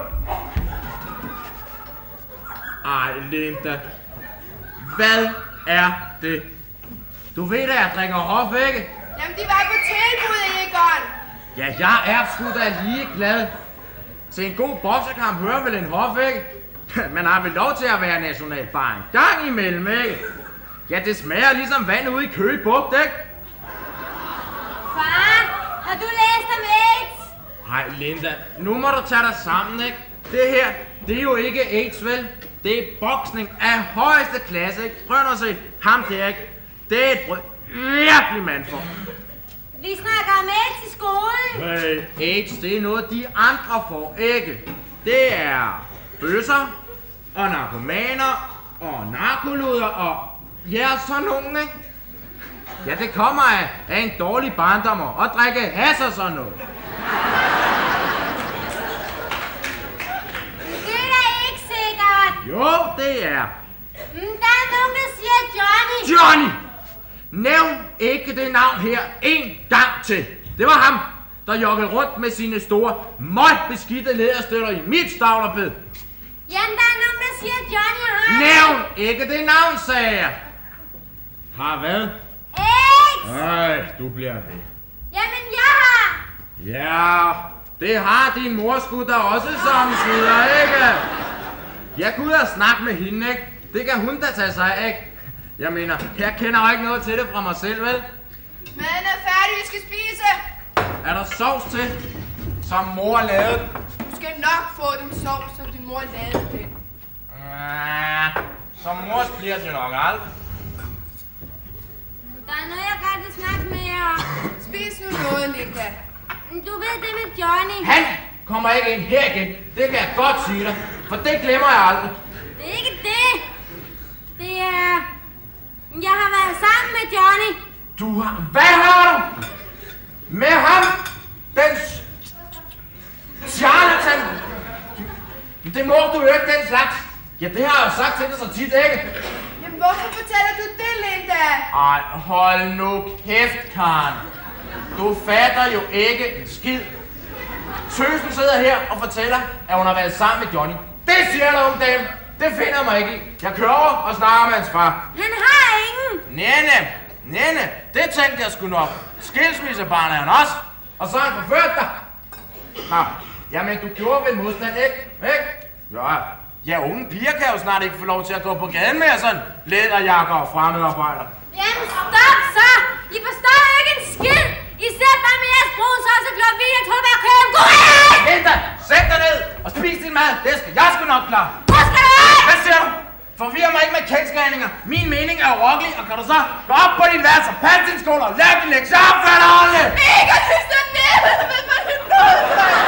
Ej, Linda. Hvad er det? Du ved da, jeg drikker hof, ikke? Jamen, de var på tilbud, Egon. Ja, jeg er sgu da lige glad. Til en god boksekamp hører vel en hof, ikke? Man har vel lov til at være national bare en gang imellem, ikke? Ja, det smager ligesom vand ude i Køge Bugt, ikke? Far, har du læst om AIDS? Ej, Linda, nu må du tage dig sammen, ikke? Det her, det er jo ikke AIDS, vel? Det er boksning af højeste klasse, ikke? Prøv nu at se. Ham der, ikke? Det er et virkelig mandfor. Vi snakker om AIDS i skolen. Hey, AIDS, det er noget, de andre får, ikke? Det er bøsser, og narkomaner, og narkoluder, og ja, sådan nogen, ikke? Ja, det kommer af en dårlig barndom og drikke has og sådan noget. Det er da ikke sikkert. Jo, det er. Der er nogen, der siger Johnny. Johnny! Nævn ikke det navn her en gang til. Det var ham, der joggede rundt med sine store, møgbeskidte læderstøtter i mit stavlerbed. Jamen, der er nogen, der siger Johnny har... Nævn ikke det navn, sagde jeg. Har hvad? AIDS! Ej, du bliver ved. Jamen, jeg har... Ja, det har din mor sgu da også samtidig, ikke? Jeg kunne ud og snakke med hende, ikke? Det kan hun da tage sig af, ikke? Jeg mener, jeg kender jo ikke noget til det fra mig selv, vel? Maden er færdig, vi skal spise. Er der sovs til, som mor lavede? Du skal nok få den sovs, som din mor lavede det. Som mors bliver det nok aldrig. Der er noget, jeg godt vil snakke med jer om. Spis nu noget, Linda. Du ved det med Johnny. Han kommer ikke ind her igen. Det kan jeg godt sige dig. For det glemmer jeg aldrig. Det er ikke det. Det er... Jeg har været sammen med Johnny. Du har... Hvad har du? Med ham? Den... charlatan? Det må du jo ikke, den slags. Ja, det har jeg jo sagt til dig så tit, ikke? Jamen, hvorfor fortæller du det, Linda? Ej, hold nu kæft, Karen. Du fatter jo ikke en skid. Tøsen sidder her og fortæller, at hun har været sammen med Johnny. Det siger der om dem. Det finder mig ikke i. Jeg kører over og snakker med hans far. Han har ingen. Nene, det tænkte jeg sgu nok. Skilsmissebarn er han også. Og så har han forført dig. Nå, jamen du gjorde vel modstand, ikke? Ja, unge piger kan jo snart ikke få lov til at gå på gaden med sådan læderjakker og fremmedarbejder. Jamen stop så! I forstår ikke en skid! I ser bare med jeres brus også klart vi, jeg tror jeg kører en god af! Linda, sæt dig ned og spis din mad. Det skal jeg sgu nok klare. Hvor skal du af? Hvad siger du? Forvirr mig ikke med kendsgerninger. Min mening er urokkelig, og kan du så gå op på din værelse, pas din skole og lær din lektier op, hvad der ordentligt? Mega, det er nede, hvis man er noget.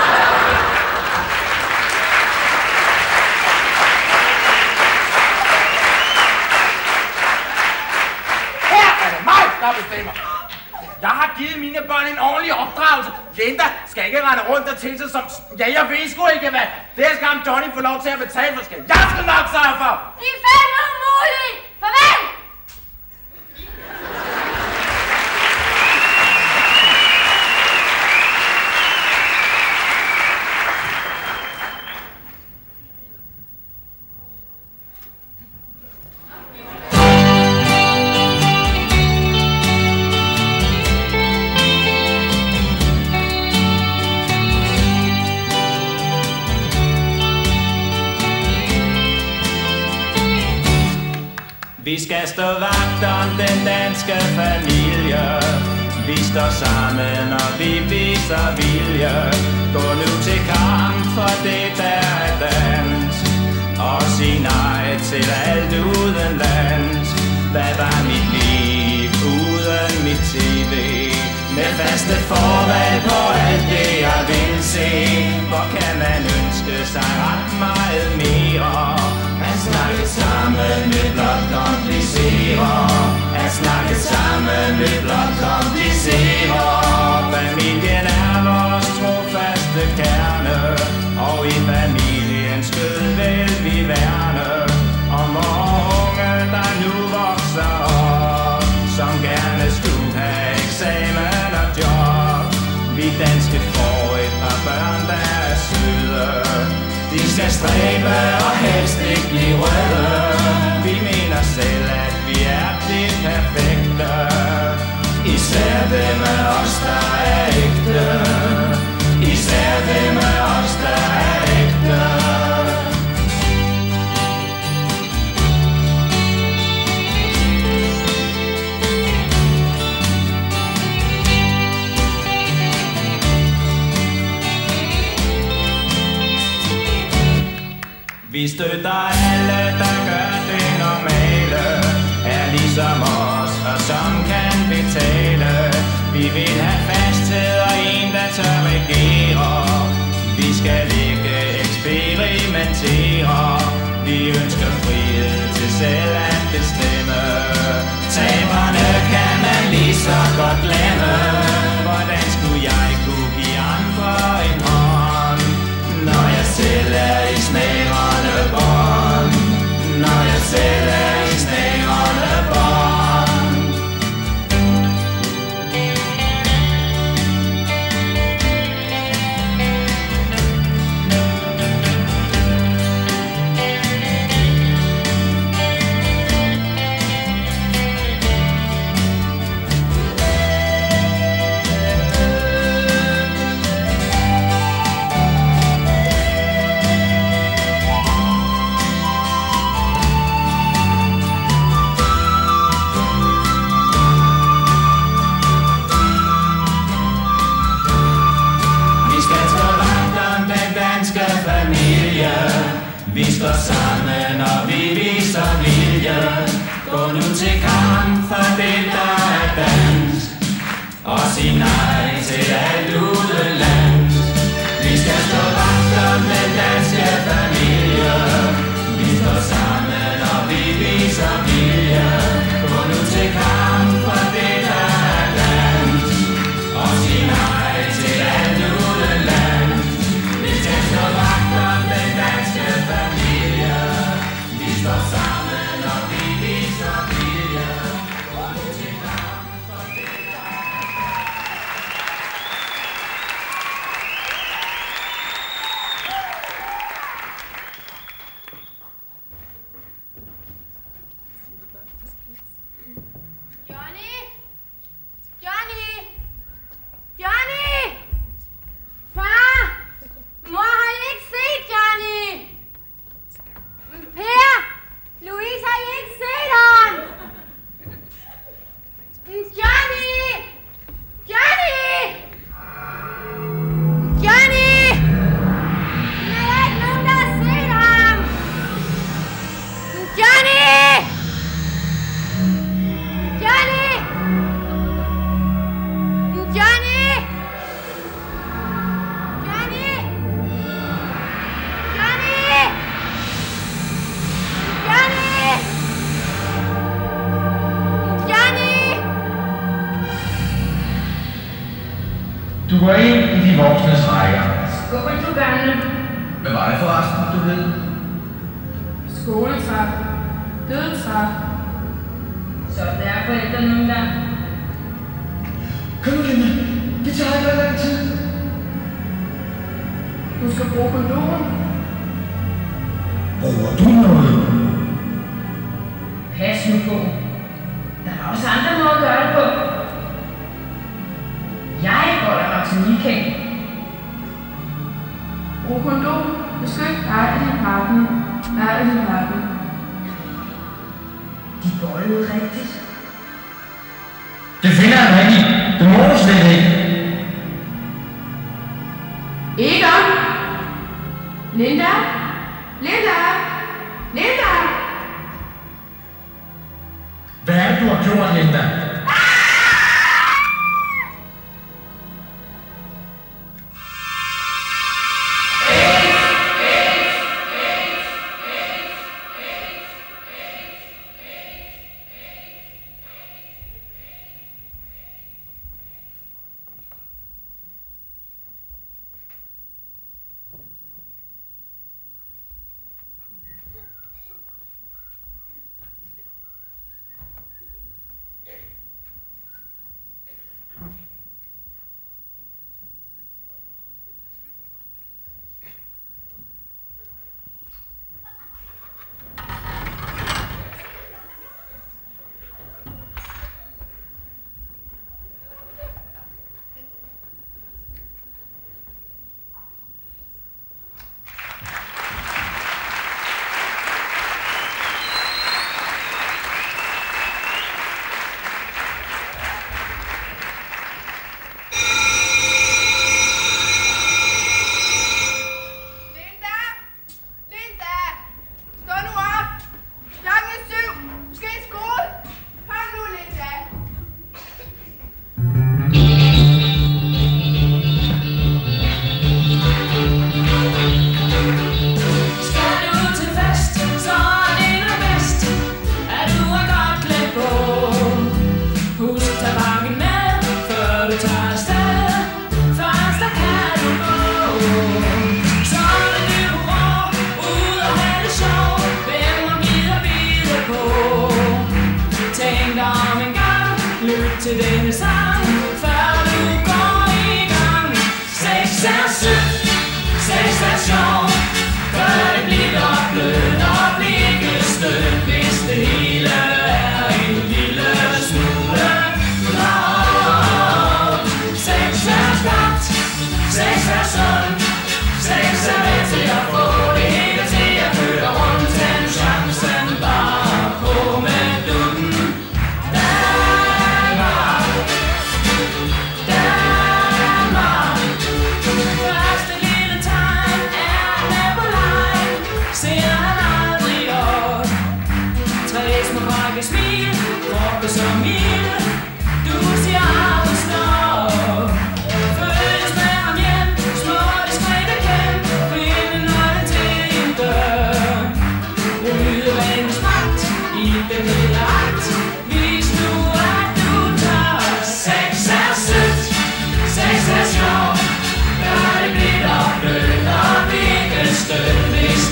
Her er det mig, der bestemmer. Jeg har givet mine børn en ordentlig opdragelse. Linda skal ikke rende rundt og til sig som... Ja, jeg ved sgu ikke hvad. Det skal ham Johnny få lov til at betale for skal. Jeg skal nok sørge for. I er fandme umulige! Farvel! Vi skal stå vagt om den danske familie. Vi står sammen, og vi viser vilje. Gå nu til kamp for det, der er dansk. Og sig bedste forvalg på alt det jeg vil se. Hvor kan man ønske sig ret meget mere? At snakke sammen med blot komplicere. At snakke sammen med blot komplicere. Familien er vores trofaste kerne, og i familiens skød vil vi værne om vore unge, der nu vokser op, som gerne skulle have eksamen og job. Vi danske får et par børn, der er søde. De skal stræbe og helst ikke blive røde. Vi mener selv, at vi er det perfekte, især dem af os, der er ægte. Især dem af os, der er ægte. Vi støtter alle, der gør det normale, er ligesom os, og som kan betale. Vi vil have fasthed og en, der tør regere. Vi skal ikke eksperimentere. Vi ønsker frihed til selv at bestemme. Taberne kan man lige så godt glemme. Hvordan skulle jeg kunne give andre en hånd, når jeg selv er i snærende bånd? Når jeg selv er i snærende bånd. Vi står sammen, og vi viser vilje. Gå nu til kamp for det, der er dansk, og sig nej til alt udenland. Vi skal stå vagt om den danske familie. Vi står sammen, og vi viser vilje. Gå nu til kamp for det, der er dansk, og sig nej til alt udenland. Vi skal stå vagt om den danske familie. Vi står sammen, og vi viser vilje. Gå nu til kamp for det, der Johnny! Johnny! Johnny! Far! Mor har I ikke set Johnny? Per! Louise, har I ikke set ham? Johnny! Johnny! Johnny! Men er der ikke nogen, der har set ham? Johnny! Johnny! Johnny! Johnny! Johnny! Johnny! Johnny! Du går ind i de voksnes rækker. Skål, du gamle. Hvad var det forresten, du hed? Skoletrap. Dødtrap. Så der er forældre nogle der. Kom nu, Linda. Det tager ikke lang tid. Du skal bruge kondom. Bruger du noget? Pas nu på. Der er også andre måder at gøre det på. Jeg holder mig til Michael. Brug kondom. Beskyt dig af din partner. Af din partner. De bollede rigtigt. Det finder han rigtig. Det må du slet ikke. Egon! Linda! Linda! Linda! Hvad er det, du har gjort, Linda?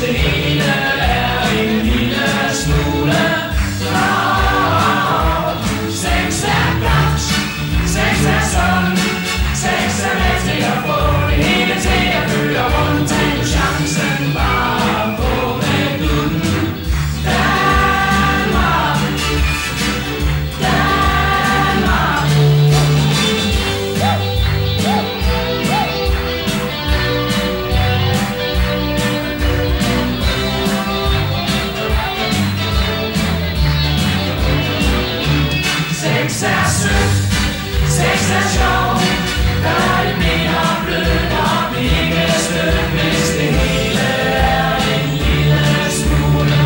det hele er en lille smule. Sex er godt, sex er sund, sex er med til at få det hele til at køre rundt. Tag nu chancen bare på med dutten. Danmark, Danmark. Sex er sødt, sex er sjov, gør det mere blødt og ikke stødt, hvis det hele er en lille smule.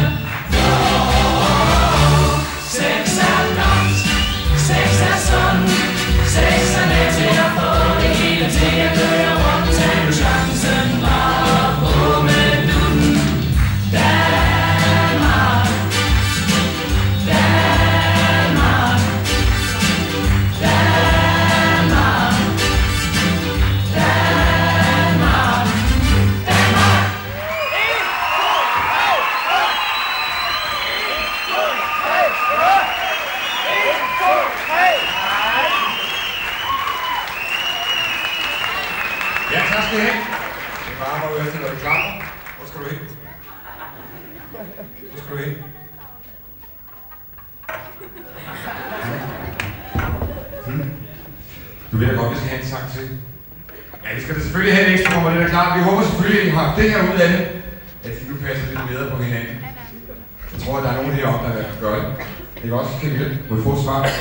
Sex er godt, sex er sund, sex er med til at få det hele til at køre rundt. Tag nu chancen bare på med dutten. Danmark, Danmark, Danmark, Danmark, Danmark. Ja, tak skal I have. Det er bare mig efter, når det klapper. Hvor skal du hen? Hvor skal du hen? Du ved da godt, vi skal have en sang til. Ja, vi skal da selvfølgelig have en ekstra nummer, det er klart. Vi håber selvfølgelig, at I har haft det her ud af det, at I nu passer lidt bedre på hinanden. Jeg tror, at der er nogen heroppe, der vil gøre det. Det er også Camille. Må vi få et svar?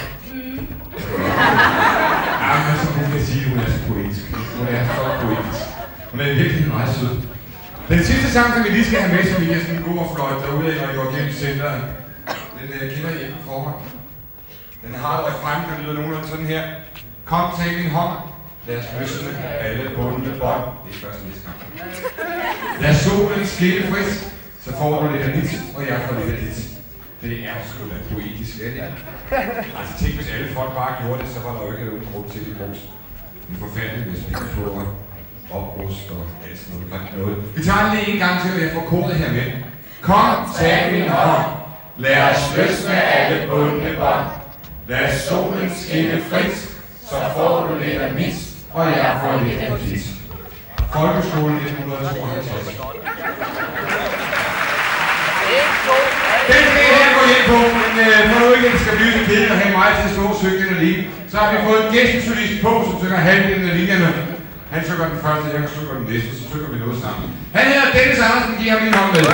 Ja, men så hun kan sige, at hun er så poetisk. Hun er så poetisk. Hun er virkelig meget sød. Den sidste sang, som vi lige skal have med, som vi har sådan en god fløjt derude af, når I går gennem centret, den kender I ikke på forhånd. Den har et refræn, der lyder nogenlunde sådan her. Kom, tag min hånd. Lad os løsne alle bundne bånd. Det er først næste gang. Lad solen skille frit, så får du lidt af dit, og jeg får lidt af dit. Det er sgu da poetisk, er det? Altså tænk, hvis alle folk bare gjorde det, så var der jo ikke nogen grund til det brugs. En forfærdelig, hvis vi kan få oprust og alt sådan noget. Vi tager den lige en gang til, at jeg får kodet her med. Kom, tag min hånd. Lad os løsne alle bundne bånd. Lad solen skinne frit, så får du lidt af mit, og jeg får lidt af dit. Folkeskolen 1952. Den skal I her gå ind på, men for nu ikke skal blive så kedeligt og have mig til at stå og synge den alene, så har vi fået en gæstesolist på, som synger halvdelen af linjerne. Han synger den første, jeg synger den næste, så synger vi noget sammen. Han hedder Dennis Andersen, giver ham lige en hånd med.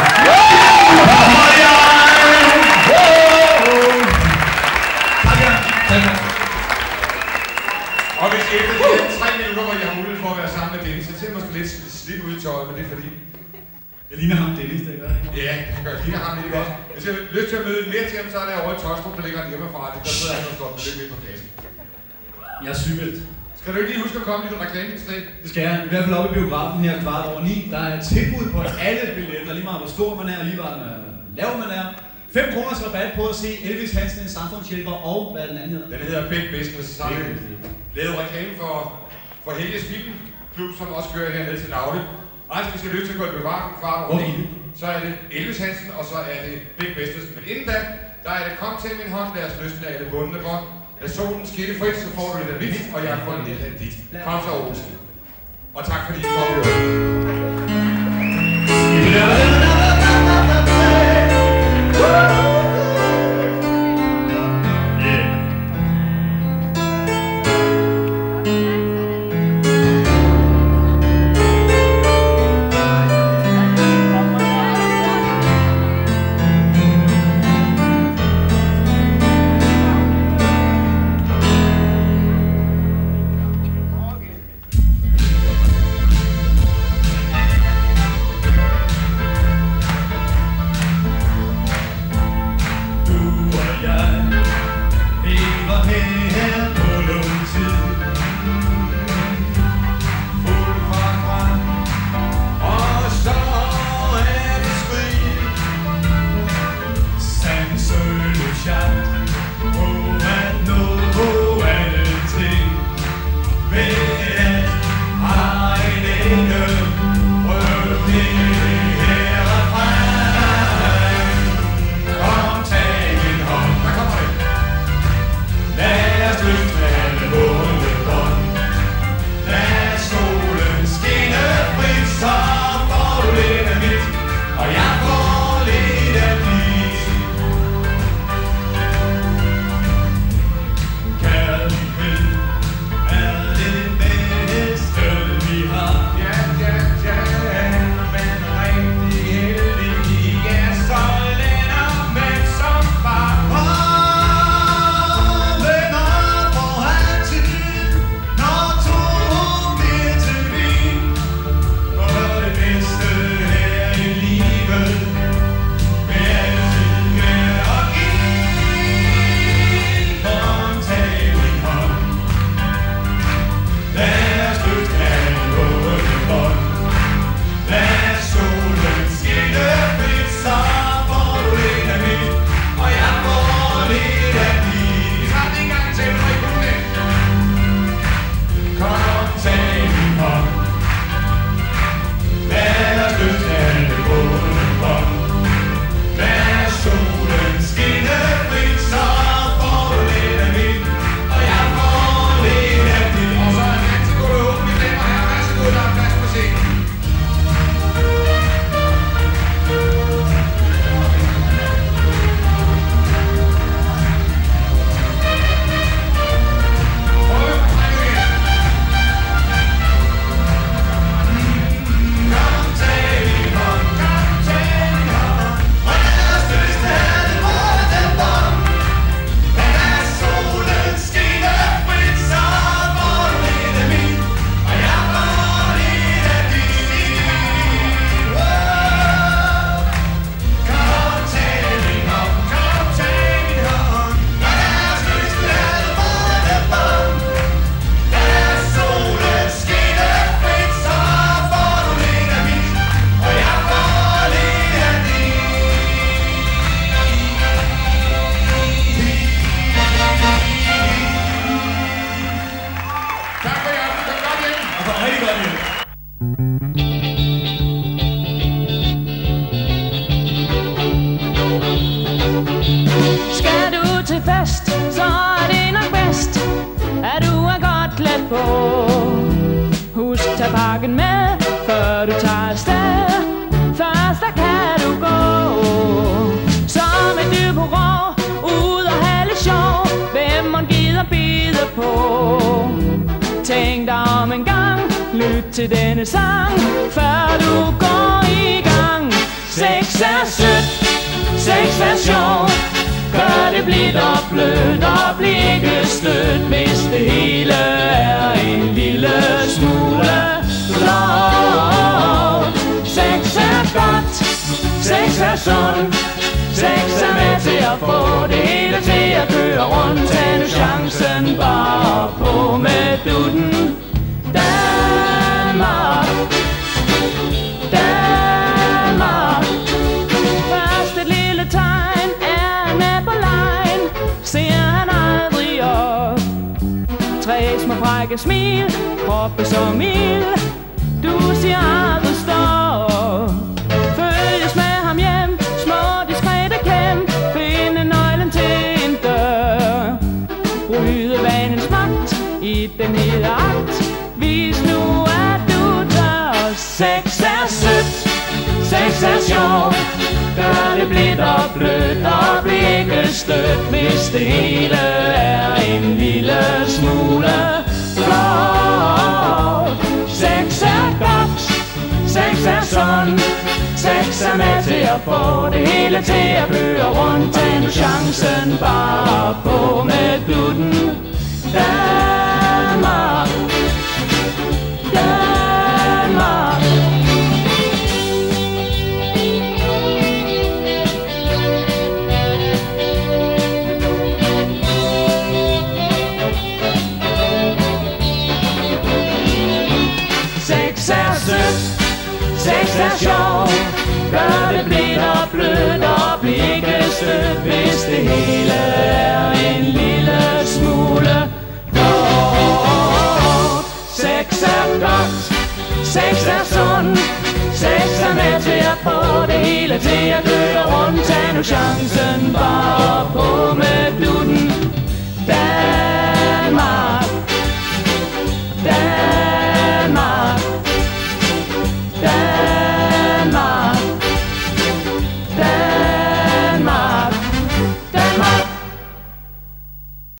Og hvis efter de 3 minutter, hvor jeg har mulighed for at være sammen med Dennis, så ser jeg måske lidt slidt ud i tøjet, men det er fordi... Jeg ligner ham Dennis, det gør. Ja, det gør ligner ham lidt godt. Hvis jeg har lyst til at møde mere til ham, så er det over i Tøjstrup, der ligger en hjemmeforretning. Der sidder han og står lidt midt på kassen. Jeg er sygemeldt. Skal du ikke lige huske at komme i dit reklameindslag? Det skal jeg. I hvert fald oppe i biografen her 9:15. Der er tilbud på alle billetter, lige meget hvor stor man er, og lige meget lav man er. 5 kroners rabat på at se Elvis Hansen, en samfundshjælper, og hvad den anden hedder? Den hedder Big Business. Lavet reklame for Helges Filmklub, som også kører hernede til daglig. Altså, vi skal løbe til at gå i biografen 9:15. Så er det Elvis Hansen, og så er det Big Business. Men inden da, der er det kom til min hånd, lad os løsne alle bundne bånd. Lad solen skille frit, så får du lidt af mit, og jeg får lidt af dit. Kom så, Olsen. Og tak fordi I kom i til denne sang, før du går i gang. Sex er sødt, sex er sjov. Gør det blidt og blødt og bliv ikke stødt, hvis det hele er en lille smule flot. Sex er godt, sex er sundt, sex er med til at få det hele til at køre rundt. Tag nu chancen, bare på med dutten. Danmark, Danmark. Først et lille tegn, er han med på lejen, ser han aldrig op. 3 små frække smil, kroppe så mild, du siger aldrig stop. Følges med ham hjem, små diskrete klem, finde nøglen til en dør. Bryde vanens magt i den hele akt, vis nu at du tør. Sex er sødt, sex er sjov. Gør det blidt og blødt og bliv ikke stødt, hvis det hele er en lille smule flot. Sex er godt, sex er sundt, sex er med til at få det hele til at køre rundt. Tag nu chancen, bare på med dutten. Danmark, Danmark. Sex er sødt, sex er sjov. Gør det blidt og blødt og bliv ikke stødt, hvis det hele er en lille smule flot. Sex er godt, sex er sundt, sex er med til at få det hele til at køre rundt. Tag nu chancen, bare